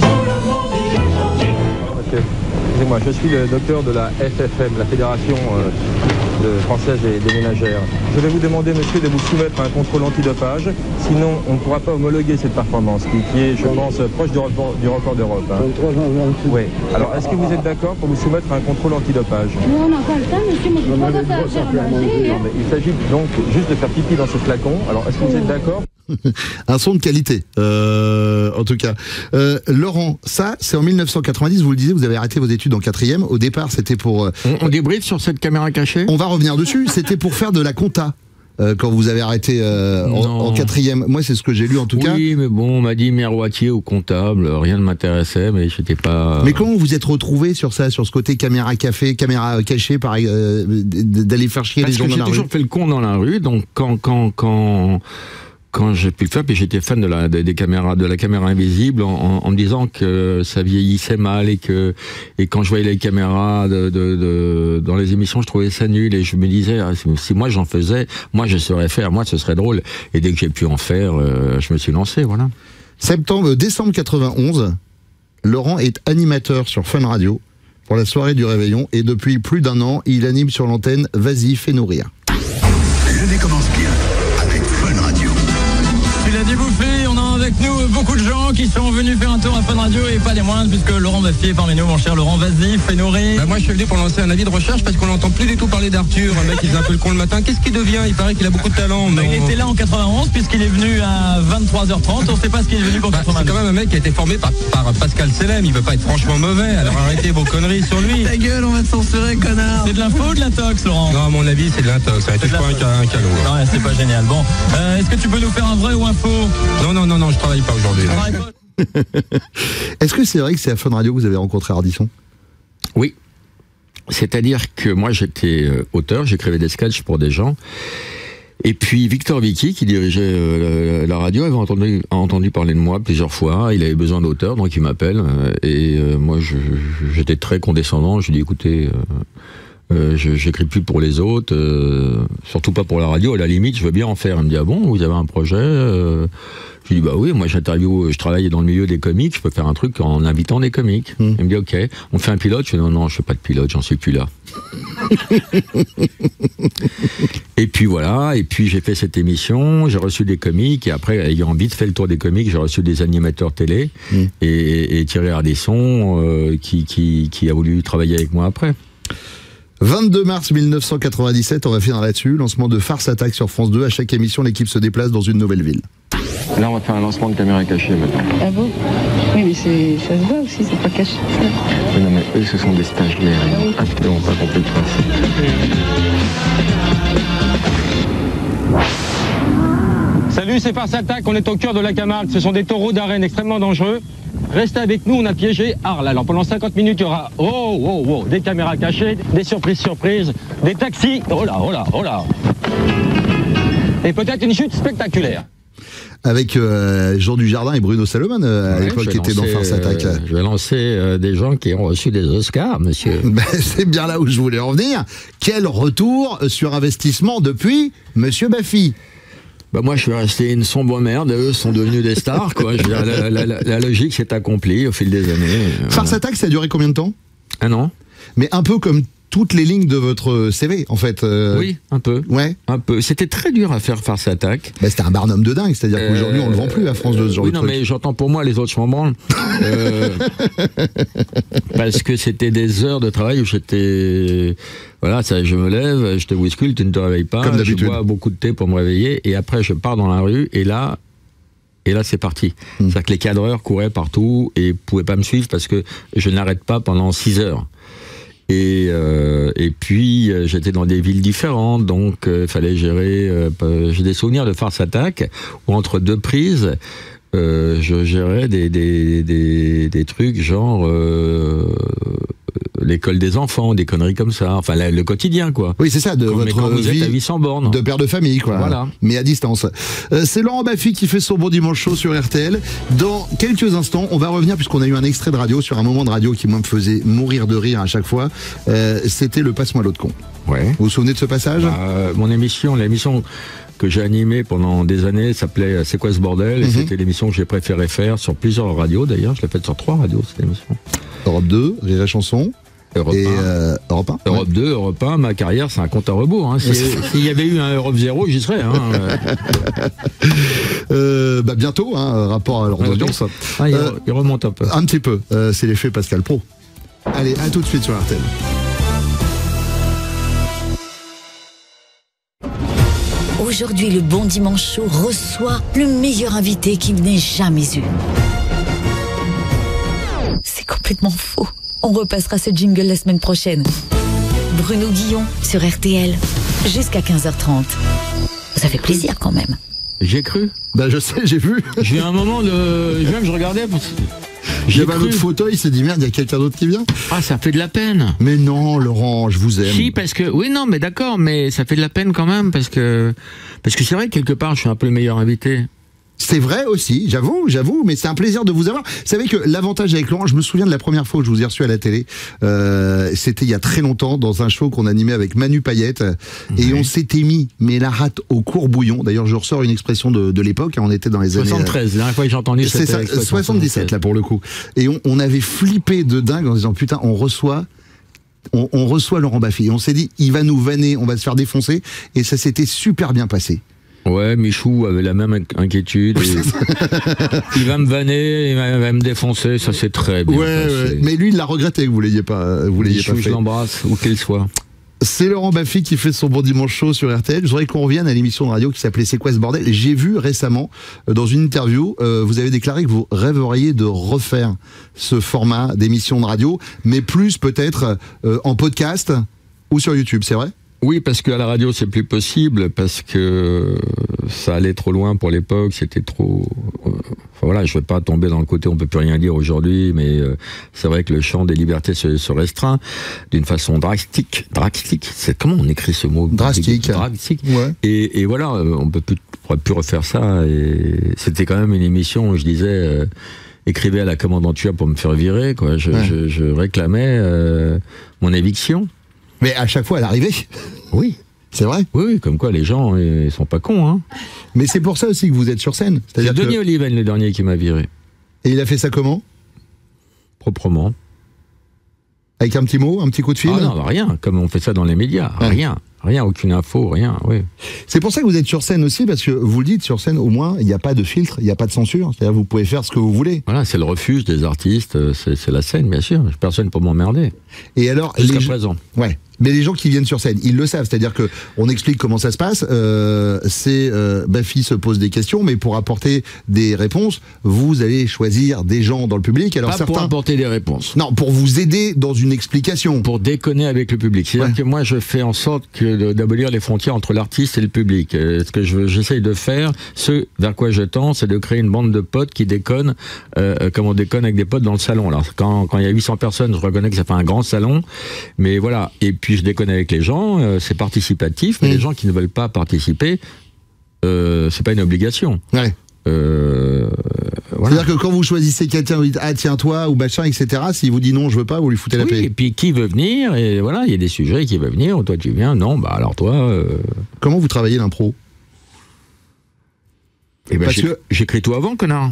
Okay. Excusez-moi, je suis le docteur de la F F M, la Fédération euh, de française des, des ménagères. Je vais vous demander, monsieur, de vous soumettre à un contrôle antidopage, sinon on ne pourra pas homologuer cette performance, qui, qui est, je pense, proche du record, du record d'Europe. Hein. Oui. Alors, est-ce que vous êtes d'accord pour vous soumettre à un contrôle antidopage?
Non, on n'a pas le temps, monsieur, moi je ne peux pas faire à manger.
Non, mais il s'agit donc juste de faire pipi dans ce flacon. Alors, est-ce que vous êtes d'accord?
Un son de qualité, euh, en tout cas. Euh, Laurent, ça, c'est en mille neuf cent quatre-vingt-dix, vous le disiez, vous avez arrêté vos études en quatrième. Au départ, c'était pour... Euh,
on, on débriefe sur cette caméra cachée?
On va revenir dessus. C'était pour faire de la compta. Euh, quand vous avez arrêté euh, en, en quatrième. Moi, c'est ce que j'ai lu en tout
oui,
cas.
Oui, mais bon, on m'a dit miroitier ou comptable, rien ne m'intéressait, mais j'étais pas...
Mais comment vous vous êtes retrouvé sur ça, sur ce côté caméra café, caméra cachée, pareil, euh, d'aller faire chier
Parce
les gens dans la rue?
J'ai toujours fait le con dans la rue, donc quand... quand, quand... quand j'ai pu le faire, puis j'étais fan de la, des, des caméras, de la caméra invisible, en, en, en me disant que ça vieillissait mal et que, et quand je voyais les caméras de, de, de, dans les émissions, je trouvais ça nul et je me disais, ah, si, si moi j'en faisais, moi je saurais faire, moi ce serait drôle. Et dès que j'ai pu en faire, euh, je me suis lancé, voilà.
Septembre, décembre quatre-vingt-onze, Laurent est animateur sur Fun Radio pour la soirée du réveillon et depuis plus d'un an, il anime sur l'antenne Vas-y, fais-nous rire.
L'année commence bien avec Fun Radio.
Il a débouffé, on a avec
avec nous beaucoup de gens qui sont venus faire un tour à Fun Radio et pas des moindres puisque Laurent Baffy est parmi nous, mon cher Laurent, vas-y, fais-nous rire.
Bah moi je suis venu pour lancer un avis de recherche parce qu'on n'entend plus du tout parler d'Arthur, un mec qui faisait un peu le con le matin. Qu'est-ce qu'il devient? Il paraît qu'il a beaucoup de talent.
Bah, il était là en quatre-vingt-onze puisqu'il est venu à vingt-trois heures trente, on sait pas ce qu'il est venu pour
bah,
quatre-vingt-dix.
C'est quand même un mec qui a été formé par, par Pascal Selem, il veut pas être franchement mauvais, alors arrêtez vos conneries sur lui.
Ta gueule, on va te censurer, connard. C'est de l'info ou de l'intox, Laurent?
Non, à mon avis c'est de l'intox, ça touche pas un, un calot.
Non, ouais, c'est pas génial. Bon, euh, est-ce que tu peux nous faire un vrai ou un faux?
Non, non, non, non, je travaille pas aujourd'hui.
Est-ce que c'est vrai que c'est à Fun Radio que vous avez rencontré Ardisson?
Oui. C'est-à-dire que moi j'étais euh, auteur, j'écrivais des sketchs pour des gens. Et puis Victor Vicky, qui dirigeait euh, la, la radio, avait entendu, a entendu parler de moi plusieurs fois. Il avait besoin d'auteurs, donc il m'appelle. Euh, et euh, moi je, j'étais très condescendant. Je lui ai dit écoutez, euh, euh, je, j'écris plus pour les autres, euh, surtout pas pour la radio. À la limite, je veux bien en faire. Il me dit ah bon, vous avez un projet euh, Je lui dis bah oui, moi j'interview, je travaille dans le milieu des comiques, je peux faire un truc en invitant des comiques. Mmh. Il me dit ok, on fait un pilote. Je dis non non, je fais pas de pilote, j'en suis plus là. Et puis voilà, et puis j'ai fait cette émission, j'ai reçu des comiques, et après ayant vite fait le tour des comiques, j'ai reçu des animateurs télé, mmh. et, et Thierry Ardisson euh, qui, qui, qui a voulu travailler avec moi après.
vingt-deux mars mille neuf cent quatre-vingt-dix-sept, on va finir là-dessus, lancement de Farce Attack sur France deux. À chaque émission, l'équipe se déplace dans une nouvelle ville.
Là, on va faire un lancement de caméra cachée maintenant.
Ah bon? Oui, mais c'est, ça se voit aussi, c'est pas caché.
Oui, non, mais eux, ce sont des stagiaires. Ils n'ont absolument pas compris le principe.
Salut, c'est Farce Attack, on est au cœur de la Camargue. Ce sont des taureaux d'arène extrêmement dangereux. Restez avec nous, on a piégé Arles. Alors pendant cinquante minutes, il y aura oh, oh, oh, des caméras cachées, des surprises surprises, des taxis, oh là, oh là, oh là. Et peut-être une chute spectaculaire.
Avec euh, Jean Dujardin et Bruno Salomon, euh, à ouais, l'époque, qui étaient dans Farce Attack.
Euh, je vais lancer euh, des gens qui ont reçu des Oscars, monsieur.
Ben, c'est bien là où je voulais en venir. Quel retour sur investissement depuis Monsieur Baffy?
Bah moi, je suis resté une sombre merde. Eux sont devenus des stars, quoi. Je veux dire, la, la, la, la logique s'est accomplie au fil des années.
Farce voilà. Attack, ça a duré combien de temps?
Un an.
Mais un peu comme toutes les lignes de votre C V, en fait. Euh...
Oui, un peu.
Ouais.
Un peu. C'était très dur à faire Farce Attack.
Bah, c'était un barnum de dingue, c'est-à-dire euh... qu'aujourd'hui, on le vend plus à France deux, ce genre
oui,
de
non,
truc.
mais j'entends pour moi, les autres, je m'en branle. euh... Parce que c'était des heures de travail où j'étais... Voilà, ça, je me lève, je te bouscule, tu ne te réveilles pas.
Comme d'habitude.
Je bois beaucoup de thé pour me réveiller, et après, je pars dans la rue, et là... Et là, c'est parti. Mmh. C'est-à-dire que les cadreurs couraient partout et ne pouvaient pas me suivre parce que je n'arrête pas pendant six heures. Et, euh, et puis, euh, j'étais dans des villes différentes, donc il euh, fallait gérer... Euh, j'ai des souvenirs de Farce Attack, où entre deux prises, euh, je gérais des, des, des, des trucs genre... Euh, l'école des enfants, des conneries comme ça, enfin la, le quotidien quoi.
Oui c'est ça, de
quand,
votre
quand vous
vie
êtes à huit cents bornes.
De père de famille quoi,
voilà.
Mais à distance. Euh, c'est Laurent Baffy qui fait son bon dimanche chaud sur R T L. Dans quelques instants, on va revenir puisqu'on a eu un extrait de radio sur un moment de radio qui moi me faisait mourir de rire à chaque fois. Euh, c'était le Passe-moi l'autre con.
Ouais.
Vous vous souvenez de ce passage?
Bah, mon émission, l'émission que j'ai animée pendant des années s'appelait C'est quoi ce bordel? Et mm-hmm. c'était l'émission que j'ai préféré faire sur plusieurs radios d'ailleurs. Je l'ai faite sur trois radios cette émission.
Europe deux, Rire et Chanson.
Europe
et
un.
Euh, Europe un.
Europe ouais. deux, Europe un, ma carrière, c'est un compte à rebours. Hein. S'il si y avait eu un Europe zéro, j'y serais. Hein.
euh, bah bientôt, hein, rapport à leur audience.
Ah, il, euh, il remonte un peu.
Un petit peu. Euh, c'est l'effet Pascal Pro. Allez, à tout de suite sur R T L.
Aujourd'hui, le Bon Dimanche Show reçoit le meilleur invité qu'il n'ait jamais eu. C'est complètement faux. On repassera ce jingle la semaine prochaine. Bruno Guillon sur R T L, jusqu'à quinze heures trente. Ça fait plaisir quand même.
J'ai cru.
Bah je sais, j'ai vu.
J'ai eu un moment de... Même je regardais...
J'ai pas votre fauteuil, il s'est dit merde, il y a quelqu'un d'autre qui vient.
Ah, ça fait de la peine.
Mais non, Laurent, je vous aime.
Si, parce que... Oui, non, mais d'accord, mais ça fait de la peine quand même, parce que... Parce que c'est vrai que quelque part, je suis un peu le meilleur invité.
C'est vrai aussi, j'avoue, j'avoue, mais c'est un plaisir de vous avoir. Vous savez que l'avantage avec Laurent, je me souviens de la première fois où je vous ai reçu à la télé, euh, c'était il y a très longtemps, dans un show qu'on animait avec Manu Payette, et oui. on s'était mis, mais la rate au courbouillon. D'ailleurs, je ressors une expression de, de l'époque, on était dans les
soixante-treize,
années...
soixante-treize, la dernière fois que j'ai entendu
c'est ça, soixante-dix-sept là pour le coup. Et on, on avait flippé de dingue en disant, putain, on reçoit... On, on reçoit Laurent Baffy, et on s'est dit, il va nous vanner, on va se faire défoncer, et ça s'était super bien passé.
Ouais, Michou avait la même inquiétude. Et il va me vanner, il va, va me défoncer, ça c'est très bien.
Ouais, ouais. Mais lui, il l'a regretté que vous l'ayez pas, vous l'ayez
Michou,
pas fait.
je l'embrasse, où qu'il soit.
C'est Laurent Baffy qui fait son Bon Dimanche Show sur R T L. Je voudrais qu'on revienne à l'émission de radio qui s'appelait C'est quoi ce bordel? J'ai vu récemment, euh, dans une interview, euh, vous avez déclaré que vous rêveriez de refaire ce format d'émission de radio, mais plus peut-être euh, en podcast ou sur YouTube, c'est vrai?
Oui, parce qu'à la radio, c'est plus possible, parce que ça allait trop loin pour l'époque, c'était trop... Enfin voilà, je ne vais pas tomber dans le côté on peut plus rien dire aujourd'hui, mais euh, c'est vrai que le champ des libertés se, se restreint d'une façon drastique. Drastique, c'est comment on écrit ce mot?
Drastique.
Drastique.
Ouais. Et,
et voilà, on peut plus, pourrait plus refaire ça. Et c'était quand même une émission où je disais... Euh, écrivez à la commandanture pour me faire virer, quoi. Je,
ouais.
je, je réclamais euh, mon éviction.
Mais à chaque fois, elle arrivait.
Oui.
C'est vrai?
Oui, oui, comme quoi les gens, ils sont pas cons, hein.
Mais c'est pour ça aussi que vous êtes sur scène.
C'est Denis que... Oliven, le dernier, qui m'a viré.
Et il a fait ça comment?
Proprement.
Avec un petit mot, un petit coup de fil?
Ah non, rien, comme on fait ça dans les médias, ouais. rien. Rien, aucune info, rien, oui.
C'est pour ça que vous êtes sur scène aussi, parce que vous le dites, sur scène, au moins, il n'y a pas de filtre, il n'y a pas de censure. C'est-à-dire vous pouvez faire ce que vous voulez.
Voilà, c'est le refuge des artistes, c'est la scène, bien sûr. Personne pour m'emmerder.
Et alors,
jusqu'à
les...
présent.
Ouais. Mais les gens qui viennent sur scène, ils le savent. C'est-à-dire que on explique comment ça se passe. Euh, c'est euh, Baffy se pose des questions, mais pour apporter des réponses, vous allez choisir des gens dans le public. Alors
pas
certains...
pour apporter des réponses.
Non, pour vous aider dans une explication.
Pour déconner avec le public. C'est-à-dire ouais. que moi, je fais en sorte que d'abolir les frontières entre l'artiste et le public. Euh, ce que je j'essaye de faire, ce vers quoi je tends, c'est de créer une bande de potes qui déconnent, euh, comme on déconne avec des potes dans le salon. Alors quand quand il y a huit cents personnes, je reconnais que ça fait un grand salon, mais voilà. Et puis je déconne avec les gens, euh, c'est participatif, mais mmh. les gens qui ne veulent pas participer, euh, c'est pas une obligation.
Ouais.
Euh, voilà.
C'est-à-dire que quand vous choisissez quelqu'un, vous dites ah tiens toi ou machin, et cetera. S'il vous dit non, je veux pas, vous lui foutez la
oui,
paix.
Et puis qui veut venir, et voilà, il y a des sujets qui veulent venir. Toi tu viens, non, bah alors toi. Euh...
Comment vous travaillez l'impro?
Eh ben, que... j'écris tout avant, connard.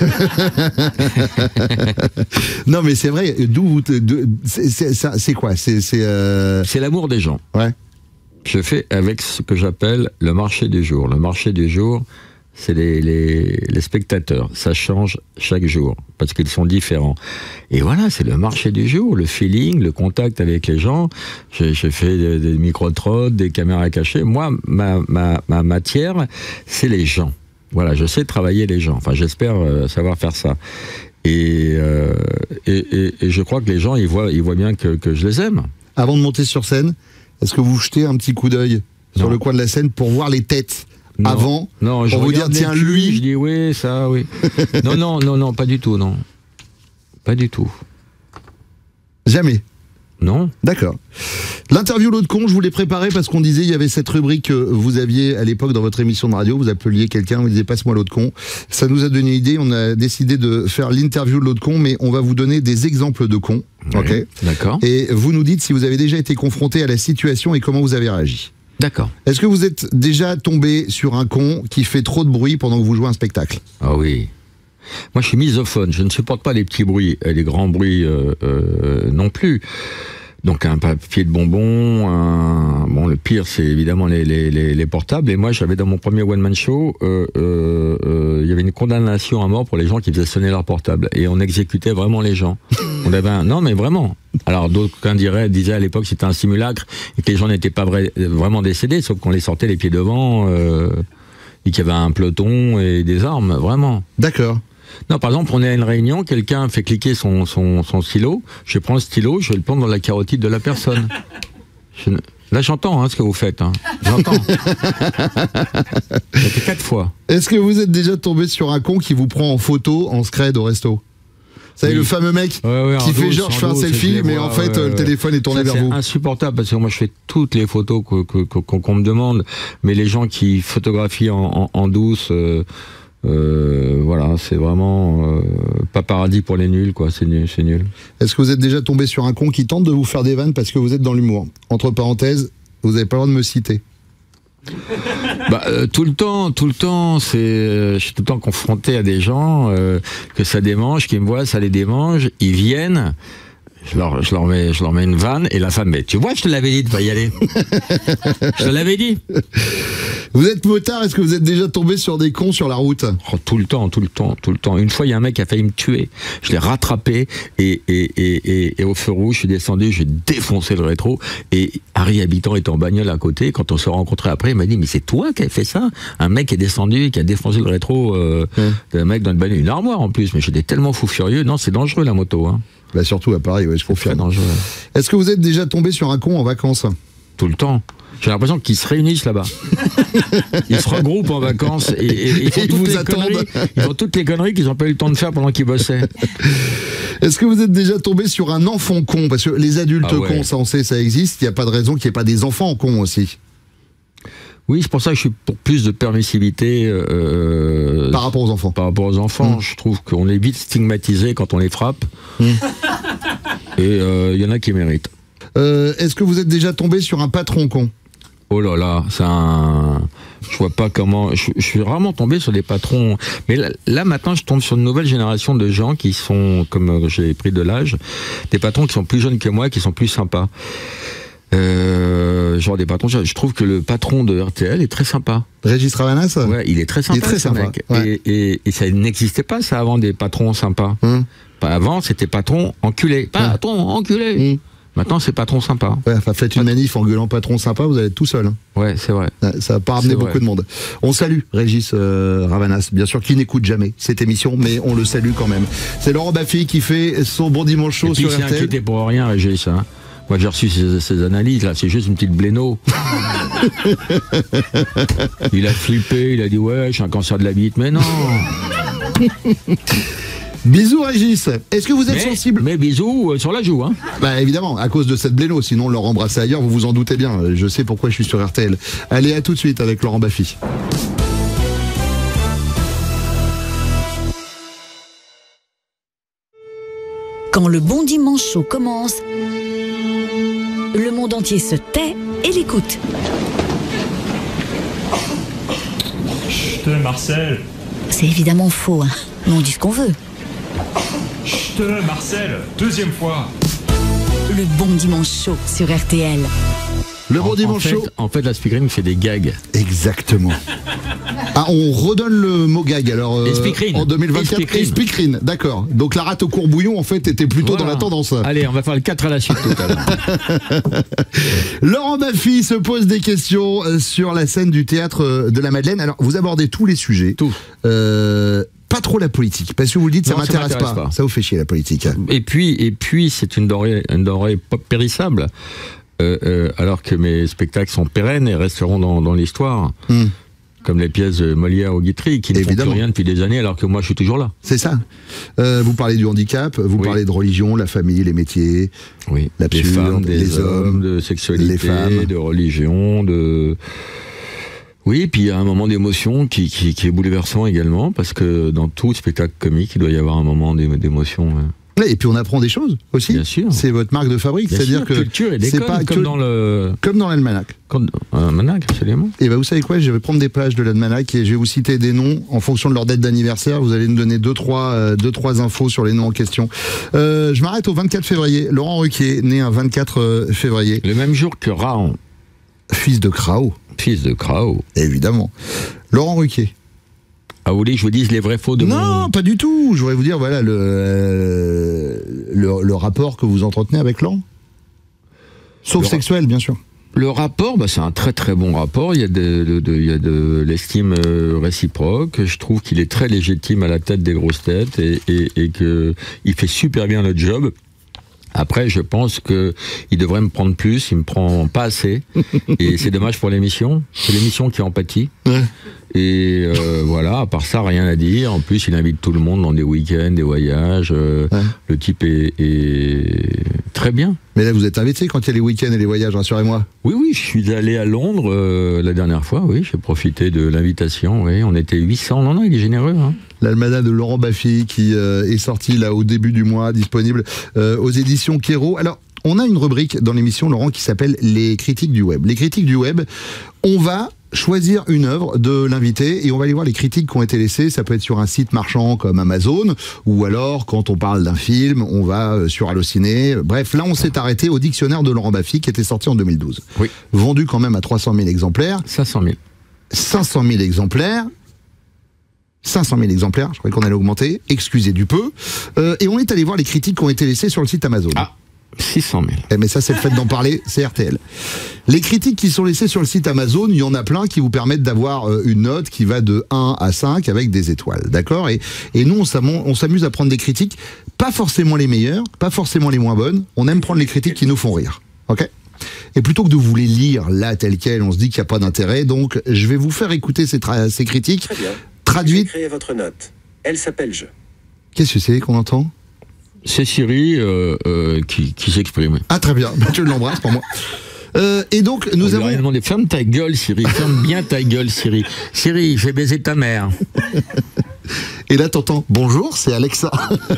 Non, mais c'est vrai. D'où c'est quoi? C'est c'est euh...
l'amour des gens.
Ouais.
Je fais avec ce que j'appelle le marché du jour. Le marché du jour, c'est les, les, les spectateurs. Ça change chaque jour parce qu'ils sont différents. Et voilà, c'est le marché du jour, le feeling, le contact avec les gens. J'ai fait des, des micro-trottes, des caméras cachées. Moi, ma, ma, ma matière, c'est les gens. Voilà, je sais travailler les gens. Enfin, j'espère euh, savoir faire ça. Et, euh, et, et, et je crois que les gens, ils voient, ils voient bien que, que je les aime.
Avant de monter sur scène, est-ce que vous jetez un petit coup d'œil sur le coin de la scène pour voir les têtes
non.
avant?
Non, je
pour vous dire, tiens, lui.
Je dis oui, ça, oui. non, non, non, non, pas du tout, non. Pas du tout.
Jamais?
Non.
D'accord. L'interview L'autre con, je vous l'ai préparé parce qu'on disait il y avait cette rubrique que vous aviez à l'époque dans votre émission de radio, vous appeliez quelqu'un, vous disiez passe-moi l'autre con. Ça nous a donné une idée, on a décidé de faire l'interview de l'autre con, mais on va vous donner des exemples de cons.
Oui,
ok.
D'accord.
Et vous nous dites si vous avez déjà été confronté à la situation et comment vous avez réagi.
D'accord.
Est-ce que vous êtes déjà tombé sur un con qui fait trop de bruit pendant que vous jouez un spectacle?
Ah oui. Moi, je suis misophone. Je ne supporte pas les petits bruits, et les grands bruits euh, euh, non plus. Donc un papier de bonbons, un... bon le pire c'est évidemment les, les, les, les portables. Et moi j'avais dans mon premier one man show, euh, euh, euh, il y avait une condamnation à mort pour les gens qui faisaient sonner leur portable. Et on exécutait vraiment les gens. On avait un... Non mais vraiment. Alors d'aucuns diraient, disaient à l'époque c'était un simulacre et que les gens n'étaient pas vrai... vraiment décédés, sauf qu'on les sortait les pieds devant euh... et qu'il y avait un peloton et des armes, vraiment.
D'accord.
Non, par exemple, on est à une réunion, quelqu'un fait cliquer son, son, son stylo, je prends le stylo, je vais le prendre dans la carotide de la personne. Je... Là, j'entends hein, ce que vous faites. Hein. J'entends. C'était quatre fois.
Est-ce que vous êtes déjà tombé sur un con qui vous prend en photo en scred au resto? Vous savez, oui. Le famme mec
ouais, ouais,
qui fait
dos,
genre je fais un
dos,
selfie, mais vois, en fait, ouais, le téléphone est tourné
ça,
vers vous.
C'est insupportable parce que moi, je fais toutes les photos qu'on que, que, qu'on me demande, mais les gens qui photographient en, en, en douce... Euh, Euh, voilà, c'est vraiment euh, pas paradis pour les nuls, quoi. C'est nul, c'est nul.
Est-ce que vous êtes déjà tombé sur un con qui tente de vous faire des vannes parce que vous êtes dans l'humour? Entre parenthèses, vous n'avez pas le droit de me citer.
Bah, euh, tout le temps, tout le temps, c'est, euh, je suis tout le temps confronté à des gens euh, que ça démange, qui me voient, ça les démange, ils viennent. Je leur, je, leur mets, je leur mets une vanne et la femme, mais tu vois, je te l'avais dit de pas y aller. Je te l'avais dit.
Vous êtes motard, est-ce que vous êtes déjà tombé sur des cons sur la route?
Oh, tout le temps, tout le temps, tout le temps. Une fois, il y a un mec qui a failli me tuer. Je l'ai rattrapé et, et, et, et, et au feu rouge, je suis descendu, j'ai défoncé le rétro. Et Harry Habitant était en bagnole à côté. Quand on se rencontrait après, il m'a dit, mais c'est toi qui as fait ça? Un mec qui est descendu, qui a défoncé le rétro euh, hum. d'un mec dans une bagnole, une armoire en plus. Mais j'étais tellement fou furieux. Non, c'est dangereux la moto. Hein.
Bah surtout à Paris, ouais, je confirme. Est-ce que vous êtes déjà tombé sur un con en vacances?
Tout le temps. J'ai l'impression qu'ils se réunissent là-bas. Ils se regroupent en vacances et, et, et ils, font
et
toutes
vous
les
attendent.
conneries, ils font toutes les conneries qu'ils n'ont pas eu le temps de faire pendant qu'ils bossaient.
Est-ce que vous êtes déjà tombé sur un enfant con? Parce que les adultes
Ah ouais.
cons, ça on sait, ça existe. Il n'y a pas de raison qu'il n'y ait pas des enfants cons aussi.
Oui, c'est pour ça que je suis pour plus de permissivité euh,
par rapport aux enfants.
Par rapport aux enfants, mmh. je trouve qu'on est vite stigmatisé quand on les frappe. Mmh. Et il euh, y en a qui méritent.
Euh, Est-ce que vous êtes déjà tombé sur un patron con?
Oh là là, c'est un... Je vois pas comment... Je, je suis rarement tombé sur des patrons... Mais là, là, maintenant, je tombe sur une nouvelle génération de gens qui sont, comme j'ai pris de l'âge, des patrons qui sont plus jeunes que moi, qui sont plus sympas. Euh, genre des patrons... Je trouve que le patron de R T L est très sympa.
Régis Ravanas?
Ouais, il est très sympa,
il est très
ce
sympa.
mec.
Ouais.
Et, et, et ça n'existait pas, ça, avant, des patrons sympas.
Hum.
Avant, c'était patron enculé. Patron enculé. Hum. Maintenant, c'est patron sympa.
Ouais, enfin, faites une manif en gueulant patron sympa, vous allez être tout seul. Hein.
Ouais, c'est vrai.
Ça va pas ramener beaucoup vrai. de monde. On salue Régis euh, Ravanas, bien sûr, qui n'écoute jamais cette émission, mais on le salue quand même. C'est Laurent Baffy qui fait son Bon Dimanche Show sur R T L.
Il s'est inquiété pour rien, Régis. Hein. Moi, j'ai reçu ces, ces analyses, là, c'est juste une petite bléno. Il a flippé, il a dit, ouais, j'ai un cancer de la bite, mais non.
Bisous Régis. Est-ce que vous êtes
mais,
sensible?
Mais bisous euh, sur la joue, hein.
Bah évidemment, à cause de cette bléno, sinon on l'aurait embrassé ailleurs, vous vous en doutez bien. Je sais pourquoi je suis sur R T L. Allez, à tout de suite avec Laurent Baffy.
Quand le Bon Dimanche Show commence, le monde entier se tait et l'écoute.
Chut, Marcel.
C'est évidemment faux, hein. Mais on dit ce qu'on veut.
Chut, Marcel, deuxième fois.
Le Bon Dimanche Show sur R T L.
Le Bon
en,
Dimanche
en fait,
Show.
En fait, la speakerine fait des gags.
Exactement. Ah, on redonne le mot gag alors euh, en deux mille vingt-quatre. Et speakerine, d'accord. Donc la rate au courbouillon en fait était plutôt voilà. dans la tendance.
Allez, on va faire le quatre à la suite tout à l'heure.
Laurent Baffy se pose des questions sur la scène du théâtre de la Madeleine. Alors vous abordez tous les sujets.
Tout.
Euh, pas trop la politique, parce que vous le dites, ça
non,
m'intéresse pas. pas. Ça vous fait chier la politique.
Et puis, et puis, c'est une denrée, une denrée pas périssable. Euh, euh, alors que mes spectacles sont pérennes et resteront dans, dans l'histoire. Mm. Comme les pièces de Molière ou Guitry, qui ne Évidemment. font plus rien depuis des années, alors que moi je suis toujours là.
C'est ça. Euh, vous parlez du handicap, vous oui. parlez de religion, la famille, les métiers,
oui.
l'absurde,
les femmes, des
les
hommes,
hommes,
de sexualité,
les femmes.
de religion, de... Oui, puis il y a un moment d'émotion qui, qui, qui est bouleversant également, parce que dans tout spectacle comique, il doit y avoir un moment d'émotion. Hein.
Et puis on apprend des choses aussi.
Bien sûr.
C'est votre marque de fabrique, c'est-à-dire que
culture et
c'est pas
comme
que...
dans le
comme dans l'almanach.
Comme dans l'almanach, absolument.
Et ben vous savez quoi, je vais prendre des pages de l'almanach et je vais vous citer des noms en fonction de leur date d'anniversaire. Vous allez nous donner deux trois euh, deux trois infos sur les noms en question. Euh, je m'arrête au vingt-quatre février. Laurent Ruquier, né un vingt-quatre février.
Le même jour que Raon.
Fils de Krao.
Fils de Krao.
Évidemment. Laurent Ruquier.
Ah, vous voulez que je vous dise les vrais faux de
non,
mon...
Non, pas du tout. Je voudrais vous dire, voilà, le, euh, le, le rapport que vous entretenez avec Laurent. Sauf le sexuel, bien sûr.
Le rapport, bah, c'est un très très bon rapport. Il y a de, de, de, il y a de l'estime réciproque. Je trouve qu'il est très légitime à la tête des grosses têtes et, et, et qu'il fait super bien le job. Après, je pense que il devrait me prendre plus, il me prend pas assez, et c'est dommage pour l'émission. C'est l'émission qui en pâtit. Ouais. Et euh, voilà, à part ça, rien à dire. En plus, il invite tout le monde dans des week-ends, des voyages. Euh, ouais. Le type est, est très bien.
Mais là, vous êtes invité quand il y a les week-ends et les voyages, rassurez-moi.
Oui, oui, je suis allé à Londres euh, la dernière fois. Oui, j'ai profité de l'invitation. Oui, on était huit cents. Non, non, il est généreux. Hein.
L'almanach de Laurent Baffy qui euh, est sorti là au début du mois, disponible euh, aux éditions Kéro. Alors, on a une rubrique dans l'émission, Laurent, qui s'appelle les critiques du web. Les critiques du web, on va choisir une œuvre de l'invité et on va aller voir les critiques qui ont été laissées. Ça peut être sur un site marchand comme Amazon, ou alors quand on parle d'un film, on va sur Allociné. Bref, là on s'est arrêté au dictionnaire de Laurent Baffy qui était sorti en deux mille douze.
Oui.
Vendu quand même à trois cent mille exemplaires.
cinq cent mille.
cinq cent mille exemplaires. cinq cent mille exemplaires, je croyais qu'on allait augmenter, excusez du peu. Euh, et on est allé voir les critiques qui ont été laissées sur le site Amazon.
Ah, six cent mille.
Eh mais ça, c'est le fait d'en parler, c'est R T L. Les critiques qui sont laissées sur le site Amazon, il y en a plein qui vous permettent d'avoir euh, une note qui va de un à cinq avec des étoiles, d'accord, et, et nous, on s'amuse, on s'amuse à prendre des critiques, pas forcément les meilleures, pas forcément les moins bonnes, on aime prendre les critiques qui nous font rire, ok ? Et plutôt que de vous les lire là, telles quelles, on se dit qu'il n'y a pas d'intérêt, donc je vais vous faire écouter ces, tra- ces critiques.
Très bien.
Traduite.
Créez votre note. Elle s'appelle Je.
Qu'est-ce que c'est qu'on entend ?
C'est Siri euh, euh, qui, qui s'exprime.
Ah très bien, tu l'embrasses pour moi. Euh, et donc nous
On lui
avons
a demandé, ferme ta gueule Siri, ferme bien ta gueule Siri. Siri, j'ai baisé ta mère.
Et là t'entends, bonjour, c'est Alexa.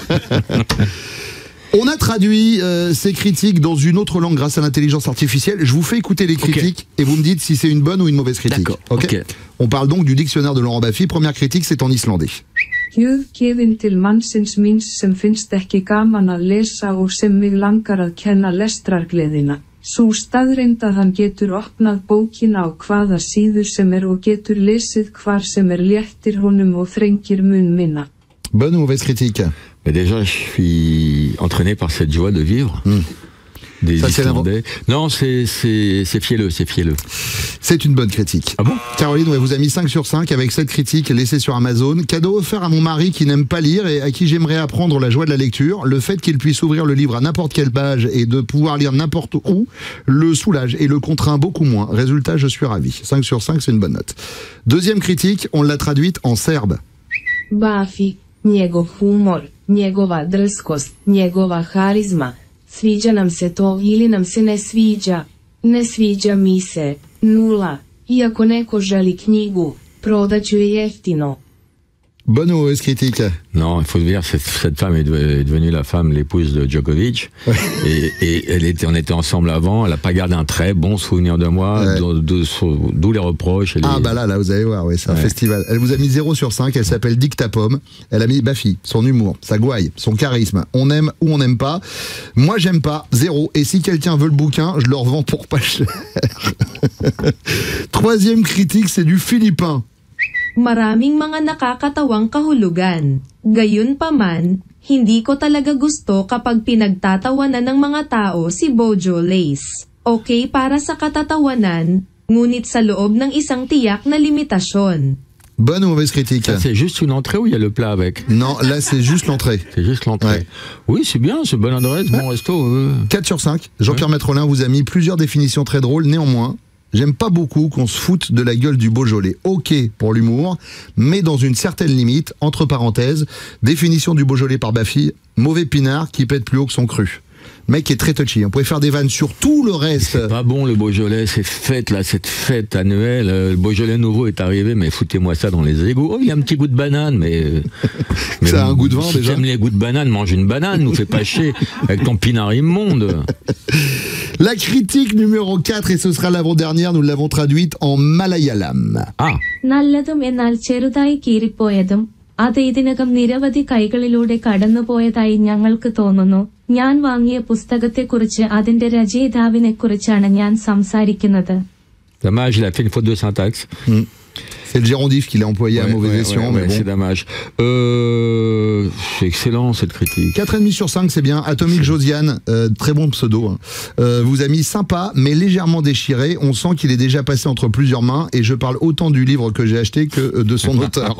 On a traduit euh, ces critiques dans une autre langue grâce à l'intelligence artificielle. Je vous fais écouter les critiques okay. et vous me dites si c'est une bonne ou une mauvaise critique.
D'accord.
Okay
okay.
On parle donc du dictionnaire de Laurent Baffy. Première critique, c'est en islandais.
Gjöf gefin til mannsins míns sem finnst ekki gaman að lesa og sem mig langar að kenna lestrargleðina. Sú staðreynd að hann getur opnað bókina á hvaða síðu sem er og getur lesið hvar sem er léttir honum og þrengir mun minna.
Bonne ou mauvaise critique?
Mais déjà, je suis entraîné par cette joie de vivre. Mmh. Des
Ça,
Islandais. Non, c'est fielleux, c'est fielleux.
C'est une bonne critique.
Ah bon?
Caroline, ouais, vous a mis cinq sur cinq avec cette critique laissée sur Amazon. Cadeau offert à mon mari qui n'aime pas lire et à qui j'aimerais apprendre la joie de la lecture. Le fait qu'il puisse ouvrir le livre à n'importe quelle page et de pouvoir lire n'importe où le soulage et le contraint beaucoup moins. Résultat, je suis ravi. cinq sur cinq, c'est une bonne note. Deuxième critique, on l'a traduite en serbe.
Bafi, njegov humor, njegova drskost, njegova harizma. Sviđa nam se to ili nam se ne sviđa. Ne sviđa mi se. Nula. Iako neko želi knjigu, prodaću je jeftino.
Bonne ou mauvaise critique?
Non, il faut dire cette, cette femme est, de, est devenue la femme, l'épouse de Djokovic. et et elle était, on était ensemble avant. Elle n'a pas gardé un très bon souvenir de moi, ouais. D'où les reproches. Et les...
Ah bah là, là, vous allez voir, oui, c'est un ouais. festival. Elle vous a mis zéro sur cinq. Elle s'appelle Dictapom. Elle a mis Baffy, son humour, sa gouaille, son charisme. On aime ou on n'aime pas. Moi, j'aime pas, zéro. Et si quelqu'un veut le bouquin, je le revends pour pas cher. Troisième critique, c'est du philippin.
Maraming mga nakakatawang kahulugan. Gayunpaman, hindi ko talaga gusto kapag pinagtatawanan ng mga tao si Bojo Lace. Okay para sa katatawanan, ngunit sa loob ng isang tiyak na limitasyon.
Bonne ou mauvaise critique?
C'est juste une entrée ou il y a le plat avec?
Non, là c'est juste l'entrée.
C'est juste l'entrée. Ouais. Oui, c'est bien, c'est bonne adresse, bon resto. Euh...
quatre sur cinq. Jean-Pierre ouais. Matrolin vous a mis plusieurs définitions très drôles, néanmoins. J'aime pas beaucoup qu'on se foute de la gueule du Beaujolais. Ok pour l'humour, mais dans une certaine limite, entre parenthèses, définition du Beaujolais par Baffy, mauvais pinard qui pète plus haut que son cru. Mec est très touchy. On pouvait faire des vannes sur tout le reste.
C'est pas bon le Beaujolais, cette fête là, cette fête annuelle. Le Beaujolais nouveau est arrivé, mais foutez-moi ça dans les égouts. Oh, il y a un petit goût de banane, mais.
mais ça a un goût de vin
si
déjà.
J'aime les goûts de banane, mange une banane, nous fais pas chier avec ton pinard immonde.
La critique numéro quatre, et ce sera l'avant-dernière, nous l'avons traduite en malayalam.
Ah.
നല്ലതും എന്നാൽ ചെറുതായി കീറിപ്പോയതും അത് ഇതിനകം നിരവധി കൈകളിലൂടെ കടന്നുപോയതായി ഞങ്ങൾക്ക് തോന്നുന്നു. ഞാൻ വാങ്ങിയ പുസ്തകത്തെക്കുറിച്ച് അതിന്റെ രചയിതാവിനെക്കുറിച്ചാണ് ഞാൻ സംസാരിക്കുന്നത്.
Dommage, il a fait une faute de syntaxe.
Mm. C'est le gérondif qui l'a employé ouais, à mauvaise
ouais,
escient,
ouais,
mais
ouais,
bon.
C'est dommage. Euh, c'est excellent cette critique.
quatre virgule cinq sur cinq, c'est bien. Atomique Josiane, euh, très bon pseudo. Hein. Euh, vous a mis sympa, mais légèrement déchiré. On sent qu'il est déjà passé entre plusieurs mains, et je parle autant du livre que j'ai acheté que de son auteur.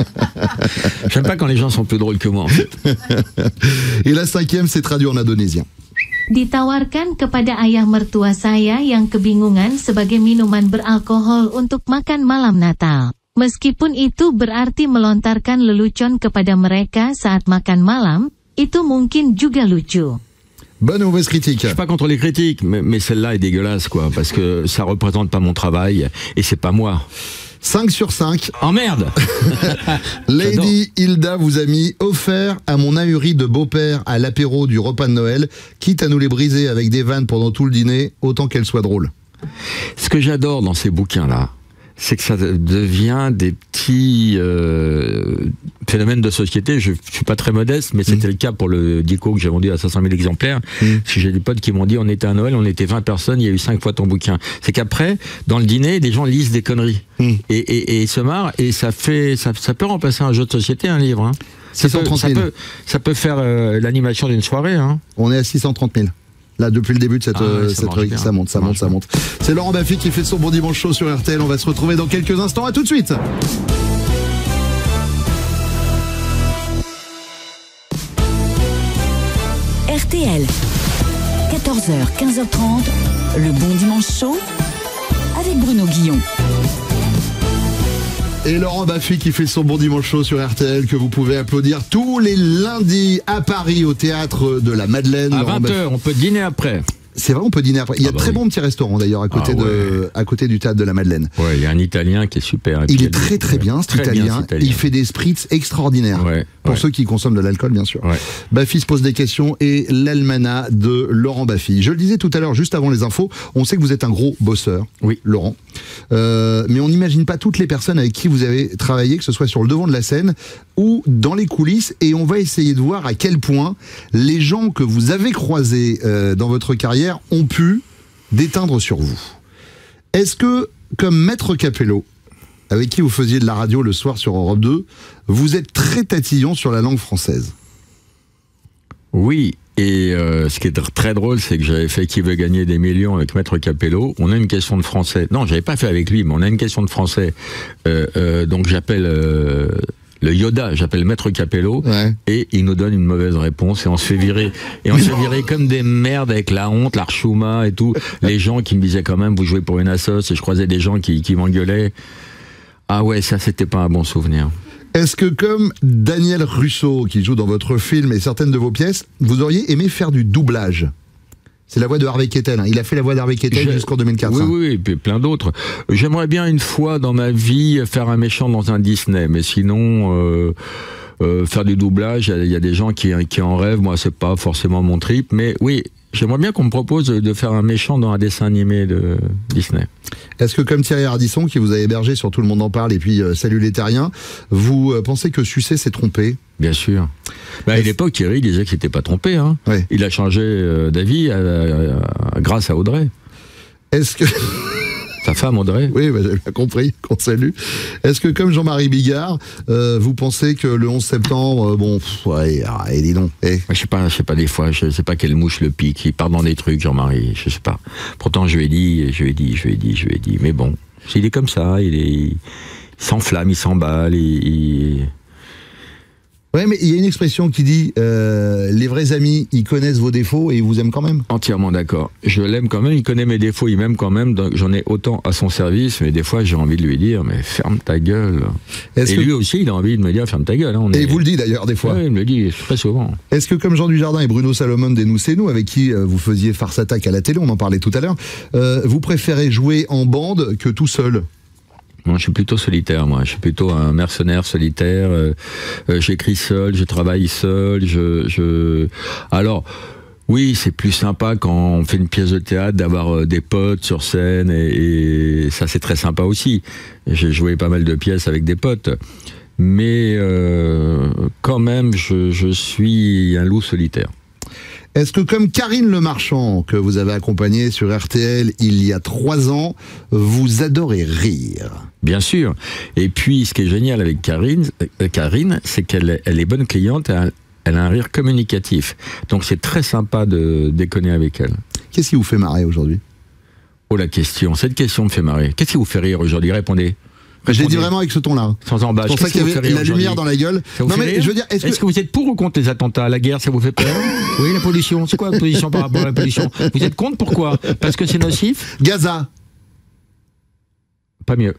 J'aime pas quand les gens sont plus drôles que moi, en fait.
Et la cinquième, c'est traduit en indonésien.
Ditawarkan kepada ayah mertua saya yang kebingungan sebagai minuman beralkohol untuk makan malam Natal. Meskipun itu berarti melontarkan lelucon kepada mereka saat makan malam, itu mungkin juga lucu.
Bonne ou mauvaise critique?
Je suis pas contre les critiques, mais, mais celle-là est dégueulasse, quoi, parce que ça représente pas mon travail, et c'est pas moi.
cinq sur cinq.
Oh merde.
Lady Hilda vous a mis offert à mon ahuri de beau-père à l'apéro du repas de Noël, quitte à nous les briser avec des vannes pendant tout le dîner, autant qu'elles soient drôles.
Ce que j'adore dans ces bouquins-là, c'est que ça devient des petits euh, phénomènes de société. Je, je suis pas très modeste, mais c'était mmh. le cas pour le Dico que j'ai vendu à cinq cent mille exemplaires. Mmh. Parce que j'ai des potes qui m'ont dit, on était à Noël, on était vingt personnes, il y a eu cinq fois ton bouquin. C'est qu'après, dans le dîner, des gens lisent des conneries. Mmh. Et, et, et se marrent, et ça fait, ça, ça peut remplacer un jeu de société, un livre. Hein. Ça, peut, ça, peut, ça peut faire euh, l'animation d'une soirée. Hein.
On est à six cent trente mille. Là, depuis le début de cette, ah, euh, cette rubrique, ça monte, ça, ça monte, ça monte. C'est Laurent Baffy qui fait son bon dimanche chaud sur R T L. On va se retrouver dans quelques instants. À tout de suite.
R T L, quatorze heures, quinze heures trente, le bon dimanche chaud avec Bruno Guillon.
Et Laurent Baffy qui fait son bon dimanche chaud sur R T L, que vous pouvez applaudir tous les lundis à Paris au théâtre de la Madeleine.
À vingt heures, on peut dîner après.
C'est vrai, on peut dîner après. Il y a ah bah très oui. bon petit restaurant d'ailleurs à côté ah ouais. de, à côté du théâtre de la Madeleine.
Ouais, il y a un Italien qui est super.
Il est très très bien, cet Italien. Bien, cet Italien. Il fait des spritz extraordinaires. Ouais, pour ouais. ceux qui consomment de l'alcool, bien sûr. Ouais. Baffy se pose des questions et l'almanach de Laurent Baffy. Je le disais tout à l'heure, juste avant les infos, on sait que vous êtes un gros bosseur, oui, Laurent. Euh, mais on n'imagine pas toutes les personnes avec qui vous avez travaillé, que ce soit sur le devant de la scène ou dans les coulisses. Et on va essayer de voir à quel point les gens que vous avez croisés euh, dans votre carrière ont pu déteindre sur vous. Est-ce que, comme Maître Capello, avec qui vous faisiez de la radio le soir sur Europe deux, vous êtes très tatillon sur la langue française?
Oui, et euh, ce qui est très drôle, c'est que j'avais fait Qui veut gagner des millions avec Maître Capello. On a une question de français. Non, j'avais pas fait avec lui, mais on a une question de français. Euh, euh, donc j'appelle... Euh, le Yoda, j'appelle Maître Capello, ouais. et il nous donne une mauvaise réponse et on se fait virer. Et on se fait virer comme des merdes avec la honte, l'Archouma et tout. Les gens qui me disaient quand même, vous jouez pour une assoce, et je croisais des gens qui, qui m'engueulaient. Ah ouais, ça c'était pas un bon souvenir.
Est-ce que comme Daniel Russo, qui joue dans votre film et certaines de vos pièces, vous auriez aimé faire du doublage? C'est la voix de Harvey Keitel. Hein. Il a fait la voix d'Harvey Keitel jusqu'en deux mille quatre.
Oui, hein. oui, et puis plein d'autres. J'aimerais bien une fois dans ma vie faire un méchant dans un Disney, mais sinon euh, euh, faire du doublage, il y, y a des gens qui, qui en rêvent. Moi, c'est pas forcément mon trip, mais oui, j'aimerais bien qu'on me propose de faire un méchant dans un dessin animé de Disney.
Est-ce que comme Thierry Ardisson, qui vous a hébergé sur Tout le monde en parle et puis euh, Salut les Terriens, vous euh, pensez que Sucé s'est trompé?
Bien sûr. Bah, à l'époque, Thierry disait qu'il s'était pas trompé. Hein. Oui. Il a changé euh, d'avis euh, grâce à Audrey.
Est-ce que...
Sa femme Audrey.
Oui, bah, j'ai bien compris, qu'on salue. Est-ce que comme Jean-Marie Bigard, euh, vous pensez que le onze septembre, euh, bon, pff, ouais, ah, et dis donc. Eh.
Je sais pas, je sais pas des fois, je sais pas quelle mouche le pique. Il part dans des trucs, Jean-Marie, je sais pas. Pourtant, je lui ai dit, je lui ai dit, je lui ai dit, je lui ai dit. Mais bon, il est comme ça, il est, il s'enflamme, il s'emballe, il... il...
Ouais, mais il y a une expression qui dit euh, les vrais amis, ils connaissent vos défauts et ils vous aiment quand même.
Entièrement d'accord. Je l'aime quand même, il connaît mes défauts, il m'aime quand même. J'en ai autant à son service, mais des fois j'ai envie de lui dire mais ferme ta gueule. Et que... lui aussi, il a envie de me dire ferme ta gueule. Hein, on
et
est...
il vous le dit d'ailleurs des fois.
Oui, il me le dit très souvent.
Est-ce que comme Jean Dujardin et Bruno Salomon des Nous c'est nous, avec qui euh, vous faisiez Farce Attack à la télé, on en parlait tout à l'heure, euh, vous préférez jouer en bande que tout seul?
Moi, je suis plutôt solitaire, moi. Je suis plutôt un mercenaire solitaire. Euh, euh, j'écris seul, je travaille seul. Je, je... Alors, oui, c'est plus sympa quand on fait une pièce de théâtre d'avoir euh, des potes sur scène et, et ça, c'est très sympa aussi. J'ai joué pas mal de pièces avec des potes, mais euh, quand même, je, je suis un loup solitaire.
Est-ce que comme Karine Le Marchand, que vous avez accompagnée sur R T L il y a trois ans, vous adorez rire?
Bien sûr. Et puis, ce qui est génial avec Karine, euh, Karine, c'est qu'elle elle est bonne cliente, elle, elle a un rire communicatif. Donc c'est très sympa de déconner avec elle.
Qu'est-ce qui vous fait marrer aujourd'hui?
Oh la question, cette question me fait marrer. Qu'est-ce qui vous fait rire aujourd'hui? Répondez.
Je l'ai dit vraiment avec ce ton-là.
Sans embâche.
C'est pour ça qu'il y avait la lumière dans la gueule.
Non mais je veux dire, est-ce que... est-ce que vous êtes pour ou contre les attentats à la guerre? Ça vous fait peur? Oui, la pollution. C'est quoi la pollution par rapport à la pollution? Vous êtes contre? Pourquoi? Parce que c'est nocif?
Gaza.
Pas mieux.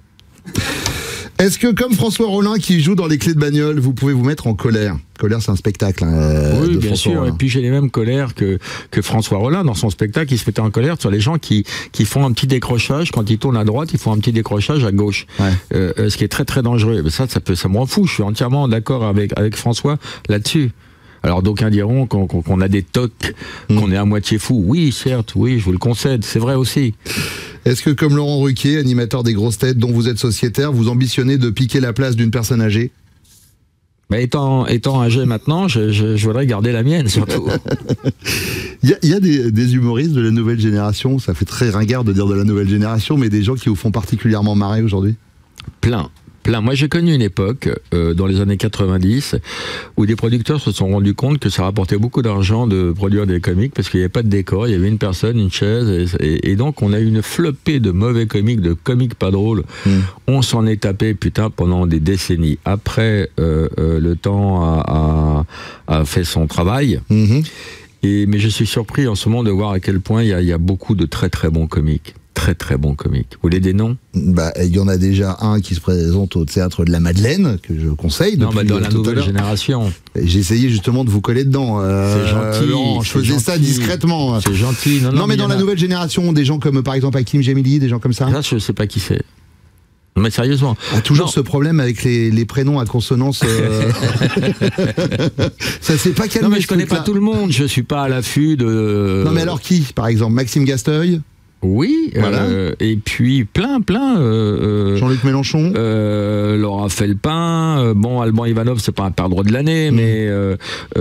Est-ce que comme François Rollin qui joue dans Les Clés de bagnole, vous pouvez vous mettre en colère? Colère, c'est un spectacle. Hein,
oui,
de
bien
François
sûr.
Rollin.
Et puis j'ai les mêmes colères que, que François Rollin dans son spectacle. Il se mettait en colère sur les gens qui, qui font un petit décrochage. Quand ils tournent à droite, ils font un petit décrochage à gauche. Ouais. Euh, ce qui est très très dangereux. Mais ça, ça, peut, ça me rend fou. Je suis entièrement d'accord avec, avec François là-dessus. Alors d'aucuns diront qu'on qu'on a des tocs, mmh. qu'on est à moitié fou. Oui, certes, oui, je vous le concède. C'est vrai aussi.
Est-ce que comme Laurent Ruquier, animateur des grosses têtes dont vous êtes sociétaire, vous ambitionnez de piquer la place d'une personne âgée?
Bah, étant, étant âgé maintenant, je, je, je voudrais garder la mienne surtout.
Il y a, il y a des, des humoristes de la nouvelle génération, ça fait très ringard de dire de la nouvelle génération, mais des gens qui vous font particulièrement marrer aujourd'hui?
Plein. Plein. Moi, j'ai connu une époque, euh, dans les années quatre-vingt-dix, où des producteurs se sont rendus compte que ça rapportait beaucoup d'argent de produire des comiques, parce qu'il n'y avait pas de décor, il y avait une personne, une chaise, et, et, et donc on a eu une flopée de mauvais comiques, de comiques pas drôles. Mmh. On s'en est tapé, putain, pendant des décennies. Après, euh, euh, le temps a, a, a fait son travail. Mmh. Et, mais je suis surpris en ce moment de voir à quel point il y a, il y a beaucoup de très très bons comiques. Très très bons comiques. Vous voulez des noms?
Bah, il y en a déjà un qui se présente au théâtre de la Madeleine, que je conseille.
Non, bah, dans la nouvelle génération.
J'ai essayé justement de vous coller dedans. Euh,
c'est gentil.
Laurent, je faisais
gentil.
ça discrètement.
C'est gentil. Non, non,
non mais, mais dans la
a...
nouvelle génération, des gens comme par exemple Hakim Gemili, des gens comme ça.
Ça, je sais pas qui c'est. Mais sérieusement.
Ah, toujours non. Ce problème avec les, les prénoms à consonance. Euh... ça s'est pas calmé.
Non, mais je connais pas tout le monde. Je suis pas à l'affût de.
Non, mais alors qui, par exemple? Maxime Gasteuil?
Oui, voilà. euh, et puis plein, plein. Euh,
Jean-Luc Mélenchon,
euh, Laura Felpin. Euh, bon, Alban Ivanov, c'est pas un perdreau de l'année, mmh. mais euh,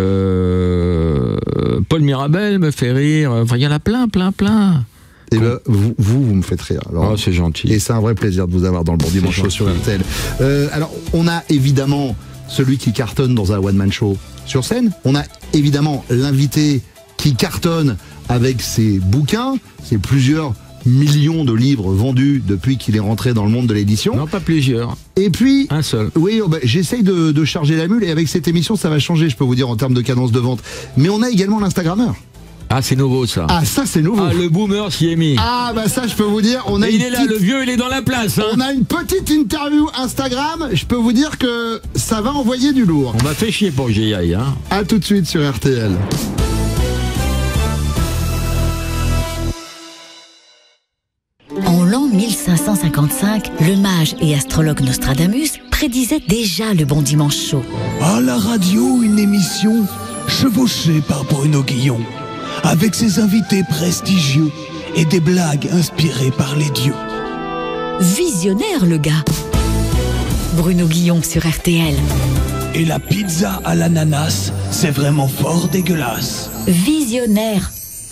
euh, Paul Mirabel me fait rire. Enfin, il y en a plein, plein, plein.
Et ben, vous, vous, vous me faites rire. Alors,
oh, c'est gentil.
Et c'est un vrai plaisir de vous avoir dans le Bon Dimanche Show sur R T L. Euh, alors, on a évidemment celui qui cartonne dans un one-man show sur scène. On a évidemment l'invité qui cartonne avec ses bouquins, ses plusieurs millions de livres vendus depuis qu'il est rentré dans le monde de l'édition.
Non, pas plusieurs.
Et puis...
Un seul.
Oui, oh ben, j'essaye de, de charger la mule, et avec cette émission, ça va changer, je peux vous dire, en termes de cadence de vente. Mais on a également l'Instagrammeur.
Ah, c'est nouveau, ça.
Ah, ça, c'est nouveau.
Ah, le boomer s'y est mis.
Ah, bah ça, je peux vous dire, on a
Et
une
il est là,
petite...
le vieux, il est dans la place. Hein.
On a une petite interview Instagram, je peux vous dire que ça va envoyer du lourd.
On m'a fait chier pour que j'y aille, hein.
À tout de suite sur R T L.
En l'an mille cinq cent cinquante-cinq, le mage et astrologue Nostradamus prédisait déjà le Bon Dimanche Show.
À la radio, une émission chevauchée par Bruno Guillon, avec ses invités prestigieux et des blagues inspirées par les dieux.
Visionnaire, le gars. Bruno Guillon sur R T L.
Et la pizza à l'ananas, c'est vraiment fort dégueulasse.
Visionnaire.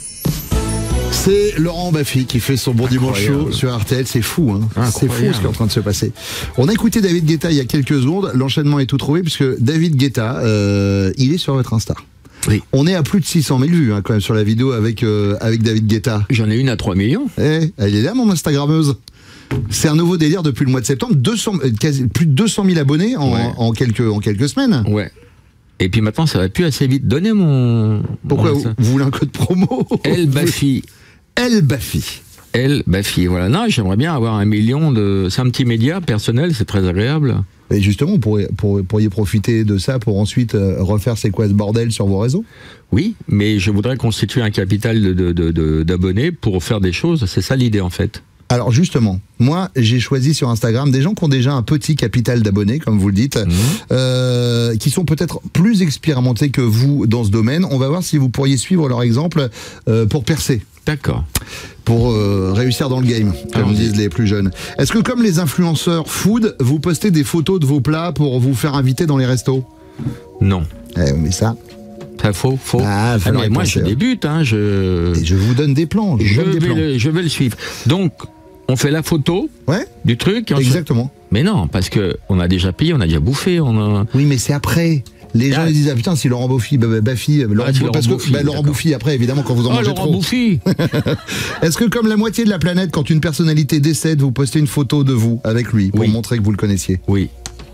C'est Laurent Baffy qui fait son Bon Dimanche Show sur R T L, c'est fou, hein. C'est fou ce qui est en train de se passer. On a écouté David Guetta il y a quelques secondes, l'enchaînement est tout trouvé puisque David Guetta, euh, il est sur votre Insta.
Oui.
On est à plus de six cent mille vues hein, quand même sur la vidéo avec, euh, avec David Guetta.
J'en ai une à trois millions.
Eh, elle est là mon Instagrammeuse. C'est un nouveau délire depuis le mois de septembre, deux cents, quasi, plus de deux cent mille abonnés en, ouais. en, quelques, en quelques semaines.
Ouais. Et puis maintenant ça va plus assez vite. Donnez mon...
Pourquoi
mon...
vous, vous voulez un code promo?
El Baffy.
El Baffy.
El Baffy, voilà. Non, j'aimerais bien avoir un million de... C'est un petit média personnel, c'est très agréable.
Et justement, vous pourriez, pour, pourriez profiter de ça pour ensuite euh, refaire C'est quoi ce bordel sur vos réseaux?
Oui, mais je voudrais constituer un capital de, de, de, de, d'abonnés pour faire des choses. C'est ça l'idée en fait.
Alors justement, moi j'ai choisi sur Instagram des gens qui ont déjà un petit capital d'abonnés, comme vous le dites, mmh. euh, qui sont peut-être plus expérimentés que vous dans ce domaine. On va voir si vous pourriez suivre leur exemple euh, pour percer.
D'accord.
Pour euh, réussir dans le game, comme ah, disent les plus jeunes. Est-ce que comme les influenceurs food, vous postez des photos de vos plats pour vous faire inviter dans les restos?
Non.
Eh, mais ça...
Ça faux, faux.
Ah,
ah, mais moi je débute, hein, je...
Et je vous donne des plans. Je,
je,
donne des
vais
plans.
Le, je vais le suivre. Donc, on fait la photo
ouais.
du truc. Et
exactement.
Se... Mais non, parce que on a déjà payé, on a déjà bouffé. On a...
Oui, mais c'est après. Les gens ah. ils disent ah putain si Laurent Baffy, bah, Baffy, ah, Laurent, Laurent parce
Bouffi,
que bah, Laurent Bouffi après évidemment quand vous en
oh,
mangez
Laurent
trop.
Bouffi.
Est-ce que comme la moitié de la planète, quand une personnalité décède, vous postez une photo de vous avec lui pour
oui.
montrer que vous le connaissiez?
Oui.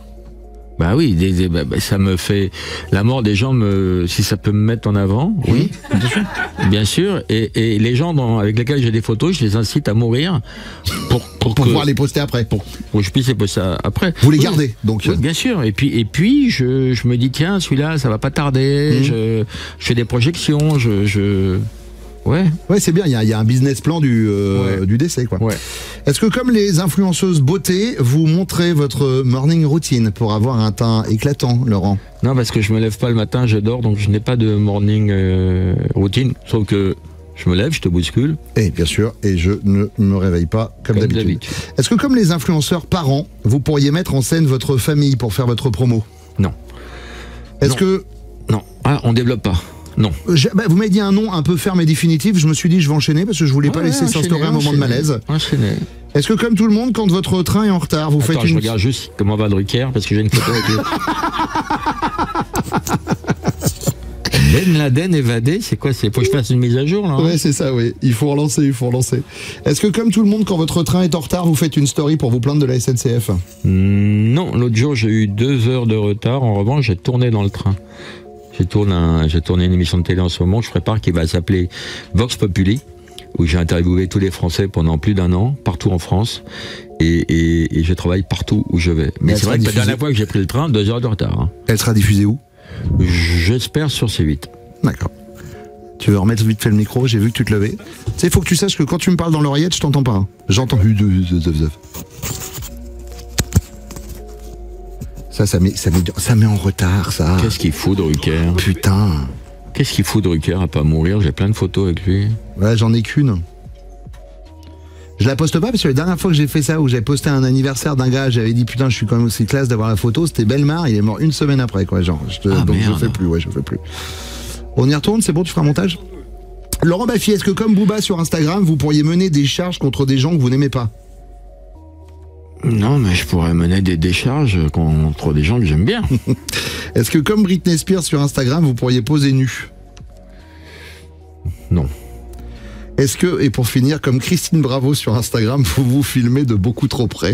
Bah oui, des, des, bah, ça me fait la mort des gens. Me, si ça peut me mettre en avant, oui, bien sûr, bien sûr. Et, et les gens dans, avec lesquels j'ai des photos, je les incite à mourir pour pour,
pour
que,
pouvoir les poster après.
Pour, pour que je puisse les poster après.
Vous les
oui.
gardez donc.
Oui, bien sûr. Et puis et puis je, je me dis tiens celui-là ça va pas tarder. Mmh. Je, je fais des projections. Je, je... Ouais,
ouais, c'est bien. Il y, y a un business plan du euh, ouais. du décès, quoi.
Ouais.
Est-ce que comme les influenceuses beauté, vous montrez votre morning routine pour avoir un teint éclatant, Laurent?
Non, parce que je me lève pas le matin, je dors, donc je n'ai pas de morning euh, routine. Sauf que Je me lève, je te bouscule.
Et bien sûr, et je ne me réveille pas comme,
Comme
d'habitude.
d'habitude.
Est-ce que comme les influenceurs parents, vous pourriez mettre en scène votre famille pour faire votre promo?
Non.
Est-ce
Non.
que...
Non, ah, on développe pas. Non.
Je- bah, vous m'avez dit un nom un peu ferme et définitif, je me suis dit je vais enchaîner parce que je voulais
Ouais,
pas laisser
ouais,
s'instaurer
enchaînez,
un moment de
enchaînez.
malaise.
Enchaînez.
Est-ce que comme tout le monde, quand votre train est en retard, vous
Attends,
faites
je
une...
regarde juste comment va Drucker parce que j'ai une photo avec lui. Ben Laden évadé, c'est quoi? C'est faut que je fasse une mise à jour là hein
Ouais, c'est ça, oui. Il faut relancer, il faut relancer. Est-ce que comme tout le monde, quand votre train est en retard, vous faites une story pour vous plaindre de la S N C F?
Mm, Non, l'autre jour j'ai eu deux heures de retard. En revanche, j'ai tourné dans le train. J'ai tourné, un- j'ai tourné une émission de télé en ce moment que je prépare qui va s'appeler Vox Populi, où j'ai interviewé tous les Français pendant plus d'un an, partout en France. Et, et, et je travaille partout où je vais. Mais
elle
c'est
sera
vrai que la
diffusée-
dernière fois que j'ai pris le train, deux heures de retard. hein.
Elle sera diffusée où?
J'espère sur C huit.
D'accord. Tu veux remettre vite fait le micro? J'ai vu que tu te levais. Tu sais, il faut que tu saches que quand tu me parles dans l'oreillette, je t'entends pas. hein. J'entends. Ça, ça met, ça met, ça met en retard, ça.
Qu'est-ce qu'il fout Drucker?
Putain.
Qu'est-ce qu'il fout Drucker à pas mourir? J'ai plein de photos avec lui.
Ouais, j'en ai qu'une. Je la poste pas parce que la dernière fois que j'ai fait ça, où j'ai posté un anniversaire d'un gars, j'avais dit putain, je suis quand même aussi classe d'avoir la photo, c'était Belmar, il est mort une semaine après, quoi, genre. Je te-
Ah,
donc
merde.
je fais plus, ouais, je fais plus. On y retourne, c'est bon, tu feras un montage? Laurent Baffy, est-ce que comme Booba sur Instagram, vous pourriez mener des charges contre des gens que vous n'aimez pas?
Non, mais je pourrais mener des décharges contre des gens que j'aime bien.
Est-ce que comme Britney Spears sur Instagram, vous pourriez poser nu?
Non.
Est-ce que, et pour finir, comme Christine Bravo sur Instagram, vous vous filmez de beaucoup trop près?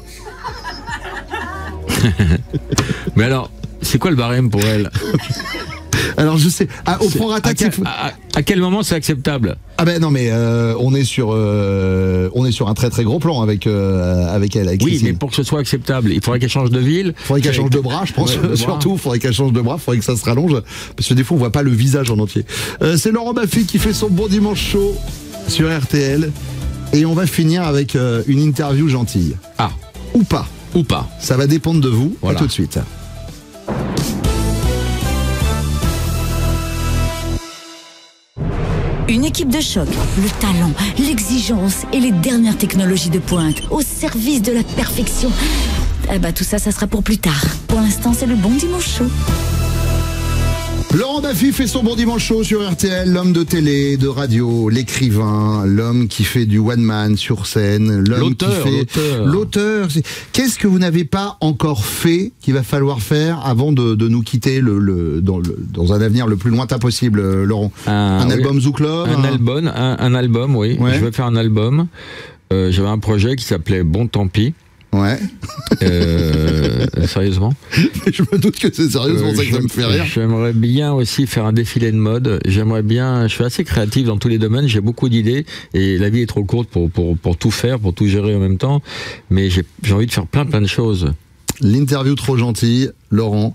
Mais alors, c'est quoi le barème pour elle?
Alors je sais, ah, au
C'est-
prorata,
à, quel,
c'est fou-
à- à quel moment c'est acceptable?
Ah ben non mais euh, on est sur euh, on est sur un très très gros plan avec euh, avec elle avec
Oui,
Christine.
mais pour que ce soit acceptable, il faudrait qu'elle change de ville.
Faudrait qu'elle change de bras, je pense.
Ouais, de bras.
Surtout, faudrait qu'elle change de bras, faudrait que ça se rallonge, parce que des fois on voit pas le visage en entier. Euh, c'est Laurent Baffy qui fait son bon dimanche chaud sur R T L, et on va finir avec euh, une interview gentille.
Ah,
ou pas,
ou pas.
Ça va dépendre de vous.
Voilà.
À tout de suite.
Une équipe de choc, le talent, l'exigence et les dernières technologies de pointe au service de la perfection. Eh ben tout ça, ça sera pour plus tard. Pour l'instant, c'est le bon dimanche chaud.
Laurent Baffy fait son bon dimanche chaud sur R T L, l'homme de télé, de radio, l'écrivain, l'homme qui fait du one man sur scène, l'homme qui
L'auteur,
fait
l'auteur.
l'auteur. C'est- Qu'est-ce que vous n'avez pas encore fait qu'il va falloir faire avant de, de nous quitter le, le, dans, le, dans un avenir le plus lointain possible, euh, Laurent?
Un,
Un
oui,
album Zouk Love,
Un, album, un, un album, oui.
Ouais.
Je vais faire un album. Euh, J'avais un projet qui s'appelait Bon Tant Pis.
Ouais.
Euh, sérieusement.
Je me doute que c'est sérieux, c'est pour
Euh,
ça que ça me fait rire.
J'aimerais bien aussi faire un défilé de mode. J'aimerais bien. Je suis assez créatif dans tous les domaines. J'ai beaucoup d'idées et la vie est trop courte pour pour pour tout faire, pour tout gérer en même temps. Mais j'ai j'ai envie de faire plein plein de choses.
L'interview trop gentille, Laurent.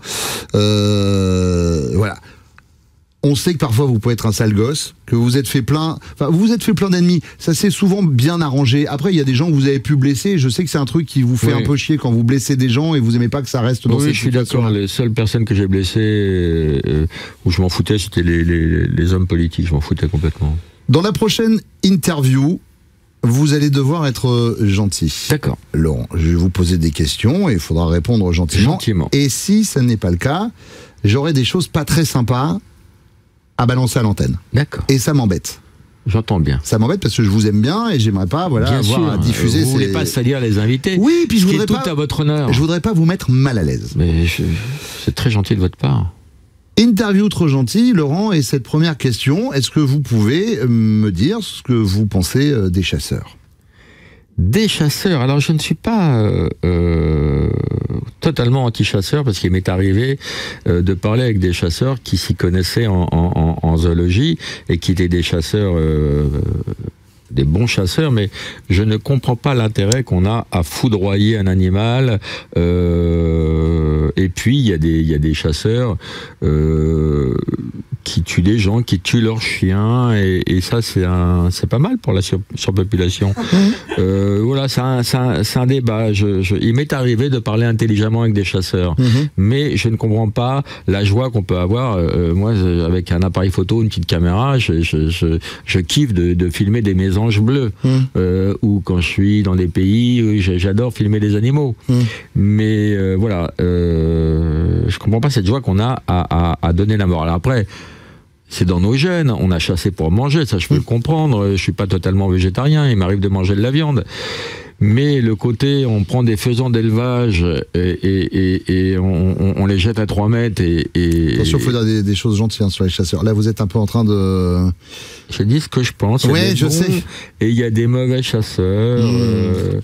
Euh, voilà. On sait que parfois vous pouvez être un sale gosse, que vous vous êtes fait plein, enfin vous vous êtes fait plein d'ennemis. Ça s'est souvent bien arrangé. Après il y a des gens que vous avez pu blesser. Je sais que c'est un truc qui vous fait
Oui.
un peu chier quand vous blessez des gens et vous aimez pas que ça reste dans
Oui,
cette
je suis
situation.
d'accord. Les seules personnes que j'ai blessées, euh, où je m'en foutais, c'était les, les, les hommes politiques. Je m'en foutais complètement.
Dans la prochaine interview, vous allez devoir être euh, gentil.
D'accord.
Laurent, je vais vous poser des questions et il faudra répondre gentiment.
Gentiment.
Et si ça n'est pas le cas, j'aurai des choses pas très sympas à balancer à l'antenne.
D'accord.
Et ça m'embête.
J'entends bien.
Ça m'embête parce que je vous aime bien et j'aimerais pas voilà,
Bien
avoir
sûr.
à diffuser
Vous
ces...
voulez pas salir les invités.
Oui, puis je
Ce qui
voudrais
est
pas...
tout à votre honneur.
Je voudrais pas vous mettre mal à l'aise.
Mais je- c'est très gentil de votre part.
Interview trop gentille, Laurent, et cette première question, est-ce que vous pouvez euh, me dire ce que vous pensez euh, des chasseurs?
Des chasseurs. Alors, je ne suis pas euh, euh, totalement anti-chasseur parce qu'il m'est arrivé euh, de parler avec des chasseurs qui s'y connaissaient en, en- en- en zoologie et qui étaient des chasseurs, euh, des bons chasseurs, mais je ne comprends pas l'intérêt qu'on a à foudroyer un animal. Euh, et puis, il y a des, il y a des chasseurs euh, qui tuent des gens, qui tuent leurs chiens, et, et ça c'est un, c'est pas mal pour la sur, surpopulation. euh, voilà, c'est un, c'est un, c'est un débat. Je, je, il m'est arrivé de parler intelligemment avec des chasseurs, mm-hmm. mais je ne comprends pas la joie qu'on peut avoir. Euh, moi, avec un appareil photo, une petite caméra, je, je, je, je kiffe de, de filmer des mésanges bleus, mm. euh, ou quand je suis dans des pays, j'adore filmer des animaux. Mm. Mais euh, voilà, euh, je comprends pas cette joie qu'on a à, à, à donner la mort. Alors après, c'est dans nos gènes, on a chassé pour manger, ça je peux mmh. le comprendre, je suis pas totalement végétarien, il m'arrive de manger de la viande. Mais le côté, on prend des faisans d'élevage et, et, et, et on, on, on les jette à trois mètres et... et
Attention, il faut dire des, des choses gentilles hein, sur les chasseurs. Là, vous êtes un peu en train de...
Je dis ce que je pense.
Oui, je
bons,
sais.
Et il y a des mauvais chasseurs... Mmh. Euh,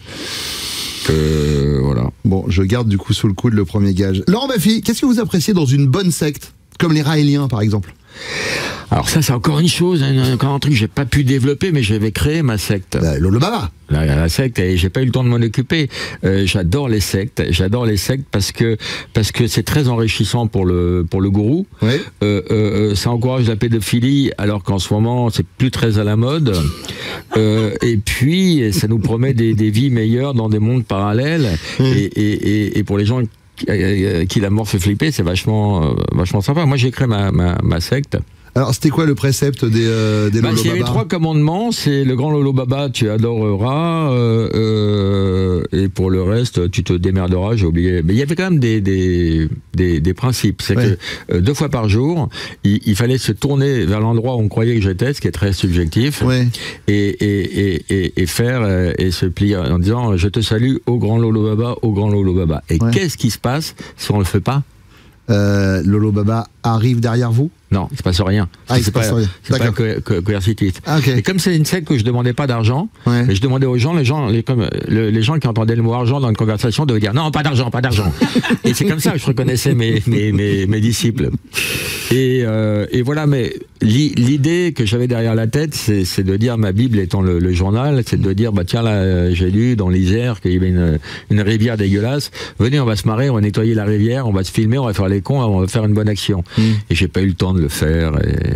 que, voilà. Bon,
je garde du coup sous le coude le premier gage. Laurent Baffy, qu'est-ce que vous appréciez dans une bonne secte, comme les Raéliens par exemple?
Alors ça c'est encore une chose, hein, encore un truc que j'ai pas pu développer, mais j'avais créé ma secte.
Bah, Lolo Baba.
La, la secte, et j'ai pas eu le temps de m'en occuper. Euh, j'adore les sectes, j'adore les sectes parce que parce que c'est très enrichissant pour le pour le gourou.
Oui.
Euh, euh, ça encourage la pédophilie, alors qu'en ce moment c'est plus très à la mode. Euh, et puis ça nous promet des, des vies meilleures dans des mondes parallèles. Mmh. Et, et, et, et pour les gens qui la mort fait flipper, c'est vachement, vachement sympa. Moi, j'ai créé ma, ma, ma secte.
Alors, c'était quoi le précepte des, euh, des
bah,
Lolo Baba?
C'est les trois commandements, c'est le grand Lolo Baba, tu adoreras, euh, euh, et pour le reste, tu te démerderas, j'ai oublié. Mais il y avait quand même des, des, des, des principes. C'est ouais. que euh, deux fois par jour, il, il fallait se tourner vers l'endroit où on croyait que j'étais, ce qui est très subjectif,
ouais.
et, et, et, et, et faire, euh, et se plier en disant, je te salue au grand Lolo Baba, au grand Lolo Baba. Et ouais. qu'est-ce qui se passe si on le fait pas?
Euh, Lolo Baba arrive derrière vous?
Non, il se passe rien.
Ah, il se passe
pas,
rien.
C'est pas co co coercitif.
Ah, okay.
Et comme c'est une secte que je demandais pas d'argent,
ouais.
mais je demandais aux gens, les gens, les, comme, le, les gens qui entendaient le mot argent dans une conversation devaient dire non, pas d'argent, pas d'argent. Et c'est comme ça que je reconnaissais mes, mes, mes, mes disciples. Et, euh, et voilà, mais l'idée que j'avais derrière la tête, c'est de dire, ma Bible étant le, le journal, c'est de dire, bah tiens là, j'ai lu dans l'Isère qu'il y avait une, une rivière dégueulasse. Venez, on va se marrer, on va nettoyer la rivière, on va se filmer, on va faire les cons, on va faire une bonne action. Mm. Et j'ai pas eu le temps de le faire.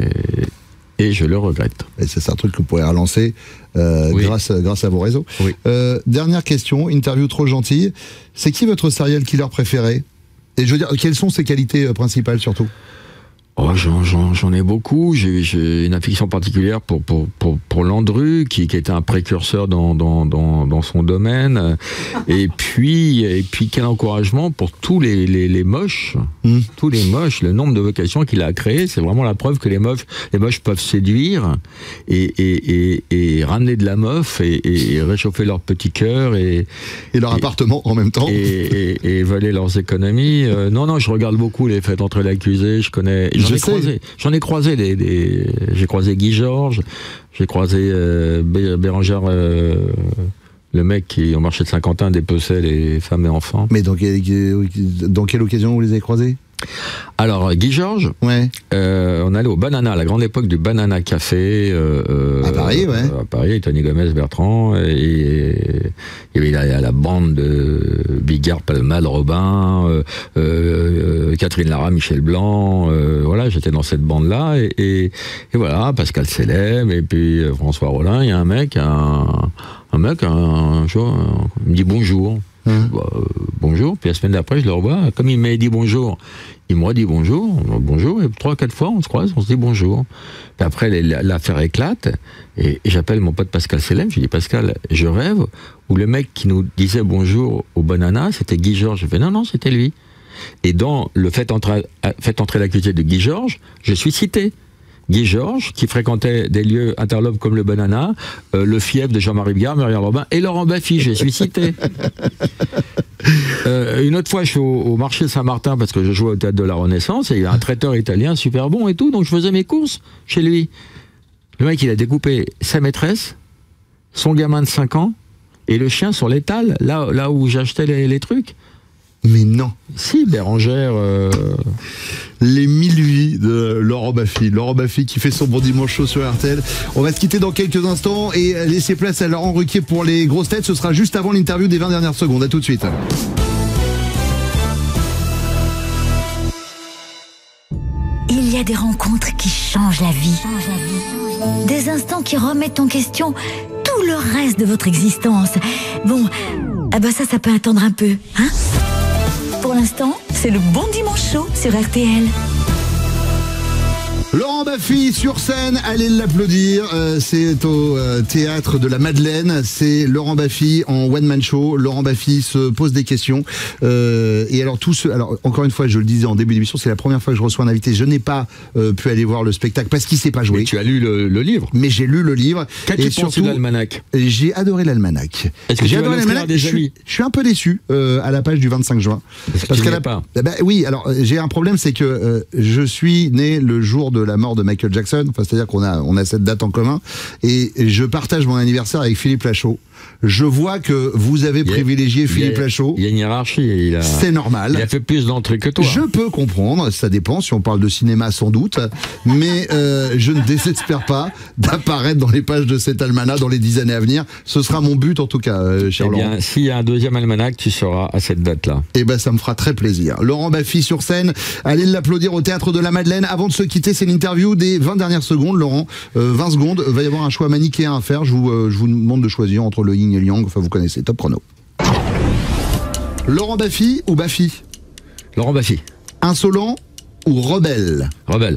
Et, et je le regrette.
Et c'est un truc que vous pourrez relancer euh, oui. grâce, grâce à vos réseaux.
Oui.
Euh, dernière question, interview trop gentille. C'est qui votre serial killer préféré? Et je veux dire, quelles sont ses qualités euh, principales surtout?
Oh, j'en ai beaucoup. J'ai une affection particulière pour pour pour, pour Landru, qui, qui était un précurseur dans dans dans, dans son domaine. Et puis et puis quel encouragement pour tous les les, les moches, mmh. tous les moches. Le nombre de vocations qu'il a créé, c'est vraiment la preuve que les moches les moches peuvent séduire et et et, et ramener de la meuf et, et réchauffer leur petit cœur et
et leur et, appartement en même temps
et, et, et voler leurs économies. Euh, non non, je regarde beaucoup les Fêtes entre l'accusé. Je connais. J'en ai croisé, j'en ai croisé des, des j'ai croisé Guy Georges, j'ai croisé euh, Bérangère, euh, le mec qui au marché de Saint-Quentin dépeçait les femmes et enfants.
Mais dans, quel, dans quelle occasion vous les avez croisés?
Alors, Guy Georges,
ouais.
euh, on allait au Banana, la grande époque du Banana Café. Euh,
à Paris, ouais.
À Paris, Tony Gomez, Bertrand, et, et il y avait la, la bande de Bigard, Palmade, Robin, euh, euh, Catherine Lara, Michel Blanc, euh, voilà, j'étais dans cette bande-là, et, et, et voilà, Pascal Selem, et puis euh, François Rollin, il y a un mec, un, un mec, un, un jour, un, il me dit bonjour. Mmh. Bah, euh, bonjour, puis la semaine d'après je le revois, comme il m'a dit bonjour, il me redit bonjour, bonjour, et trois, quatre fois on se croise, on se dit bonjour. Puis après l'affaire éclate, et, et j'appelle mon pote Pascal Selem, je lui dis Pascal, je rêve, où le mec qui nous disait bonjour au Banana, c'était Guy Georges. Je fais non, non, c'était lui. Et dans le fait entrer, fait entrer l'accusé de Guy Georges, je suis cité. Guy Georges, qui fréquentait des lieux interlopes comme le Banana, euh, le Fief de Jean-Marie Bigard, Muriel Robin et Laurent Baffy, je suis cité. euh, une autre fois, je suis au, au marché Saint-Martin parce que je jouais au théâtre de la Renaissance et il y a un traiteur italien super bon et tout, donc je faisais mes courses chez lui. Le mec, il a découpé sa maîtresse, son gamin de cinq ans et le chien sur l'étal, là, là où j'achetais les, les trucs.
Mais non.
Si, Bérangère... Euh...
Les mille vies de Laurent Baffy. Laurent Baffy qui fait son bon dimanche chaud sur R T L. On va se quitter dans quelques instants et laisser place à Laurent Ruquier pour les grosses têtes. Ce sera juste avant l'interview des vingt dernières secondes. À tout de suite.
Il y a
a des rencontres qui changent la vie. Des instants qui remettent en question tout le reste de votre existence. Bon, ah bah ça, ça peut attendre un peu, hein? Pour l'instant, c'est le Bon Dimanche Show sur R T L.
Laurent Baffy sur scène, allez l'applaudir, euh, c'est au euh, théâtre de la Madeleine, c'est Laurent Baffy en one man show. Laurent Baffy se pose des questions euh, et alors tout ce, alors encore une fois, je le disais en début d'émission, c'est la première fois que je reçois un invité. Je n'ai pas euh, pu aller voir le spectacle parce qu'il s'est pas joué.
Mais tu as lu le, le livre.
Mais j'ai lu le livre.
Qu'as-tu pensé de l'almanach?
J'ai adoré l'almanach.
Est-ce que
j'ai
tu
adoré l'almanach.
Des
je, suis, je suis un peu déçu euh, à la page du vingt-cinq juin.
Est-ce
parce
que
qu'à
tu
la
pas
eh ben, oui, alors j'ai un problème, c'est que euh, je suis né le jour de la mort de Michael Jackson. Enfin, c'est-à-dire qu'on a on a cette date en commun et je partage mon anniversaire avec Philippe Lachaud. Je vois que vous avez privilégié Philippe Lachaud.
Il y a une hiérarchie. Il a,
c'est normal.
Il a fait plus d'entrées que toi.
Je peux comprendre, ça dépend, si on parle de cinéma sans doute, mais euh, je ne désespère pas d'apparaître dans les pages de cet almanach dans les dix années à venir. Ce sera mon but en tout cas, euh, cher
eh
Laurent.
bien, s'il y a un deuxième almanach, tu seras à cette date-là.
Eh ben, ça me fera très plaisir. Laurent Baffy sur scène, allez l'applaudir au Théâtre de la Madeleine. Avant de se quitter, c'est l'interview des vingt dernières secondes, Laurent. Euh, vingt secondes, va y avoir un choix manichéen à faire. Je vous, euh, je vous demande de choisir entre le yin et le yang. Enfin, vous connaissez, top chrono. Laurent Baffy ou Baffy?
Laurent Baffy.
Insolent ou rebelle?
Rebelle.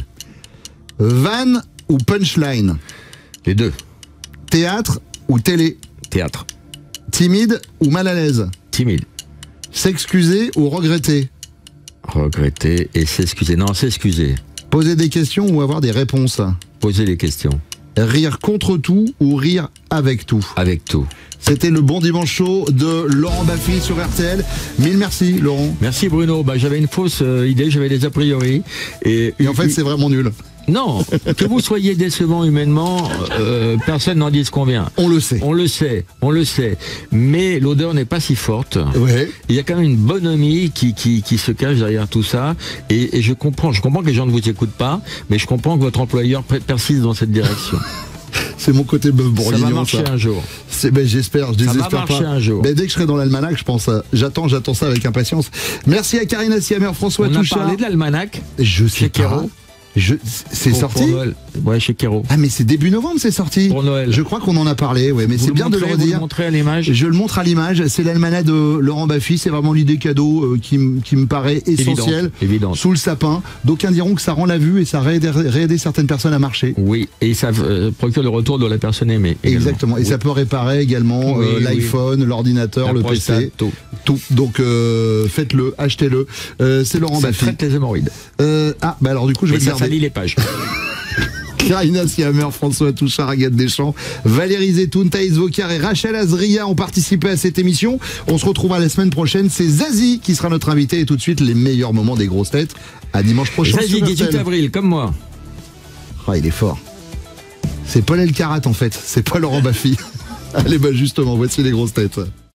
Van ou punchline?
Les deux.
Théâtre ou télé?
Théâtre.
Timide ou mal à l'aise?
Timide.
S'excuser ou regretter?
Regretter et s'excuser. Non, s'excuser.
Poser des questions ou avoir des réponses?
Poser des questions.
Rire contre tout ou rire avec tout?
Avec tout.
C'était le Bon Dimanche Show de Laurent Baffy sur R T L. Mille merci, Laurent.
Merci, Bruno. Bah, j'avais une fausse euh, idée, j'avais des a priori. Et,
et en fait, c'est vraiment nul.
Non, que vous soyez décevant humainement, euh, personne n'en dit ce qu'on vient.
On le sait.
On le sait, on le sait. Mais l'odeur n'est pas si forte.
Ouais.
Il y a quand même une bonhomie qui, qui, qui se cache derrière tout ça. Et, et je comprends, je comprends que les gens ne vous écoutent pas, mais je comprends que votre employeur persiste dans cette direction.
C'est mon côté bœuf bourguignon.
Ça va marcher ça. un jour.
Ben, j'espère, je désespère pas.
Ça va marcher un jour.
Ben, dès que je serai dans l'almanach, je pense, j'attends, j'attends ça avec impatience. Merci à Karina Siamer, François Touchard.
On a parlé de l'almanach.
Je sais pas. Je, c'est
pour,
sorti
pour Noël. Ouais, chez Kero.
Ah mais c'est début novembre, c'est sorti.
Pour Noël.
Je crois qu'on en a parlé, ouais, mais c'est bien de le redire.
Vous le montrez à l'image.
Je le montre à l'image. C'est l'almanach de Laurent Baffy. C'est vraiment l'idée cadeau euh, qui, qui me paraît essentielle.
Évident.
Sous le sapin. D'aucuns diront que ça rend la vue et ça réaide, réaide certaines personnes à marcher.
Oui, et ça euh, procure le retour de la personne aimée. Également.
Exactement. Et oui. Ça peut réparer également oui, euh, l'iPhone, oui. l'ordinateur, la le prostate, P C,
tout.
tout. Donc euh, faites-le, achetez-le. Euh, c'est Laurent
ça
Baffy.
Ça traite les hémorroïdes.
Euh, ah bah alors du coup je vais
et
le
ça salit les pages.
Karina Siamer, François Touchard, Agathe Deschamps, Valérie Zetoun, Thaïs Vauquier et Rachel Azria ont participé à cette émission. On se retrouvera la semaine prochaine. C'est Zazie qui sera notre invité et tout de suite les meilleurs moments des grosses têtes. À dimanche prochain.
Zazie, dix-huit avril, comme moi.
Ah, il est fort. C'est Paul Elkarat en fait, c'est pas Laurent Baffy. Allez, bah justement, voici les grosses têtes.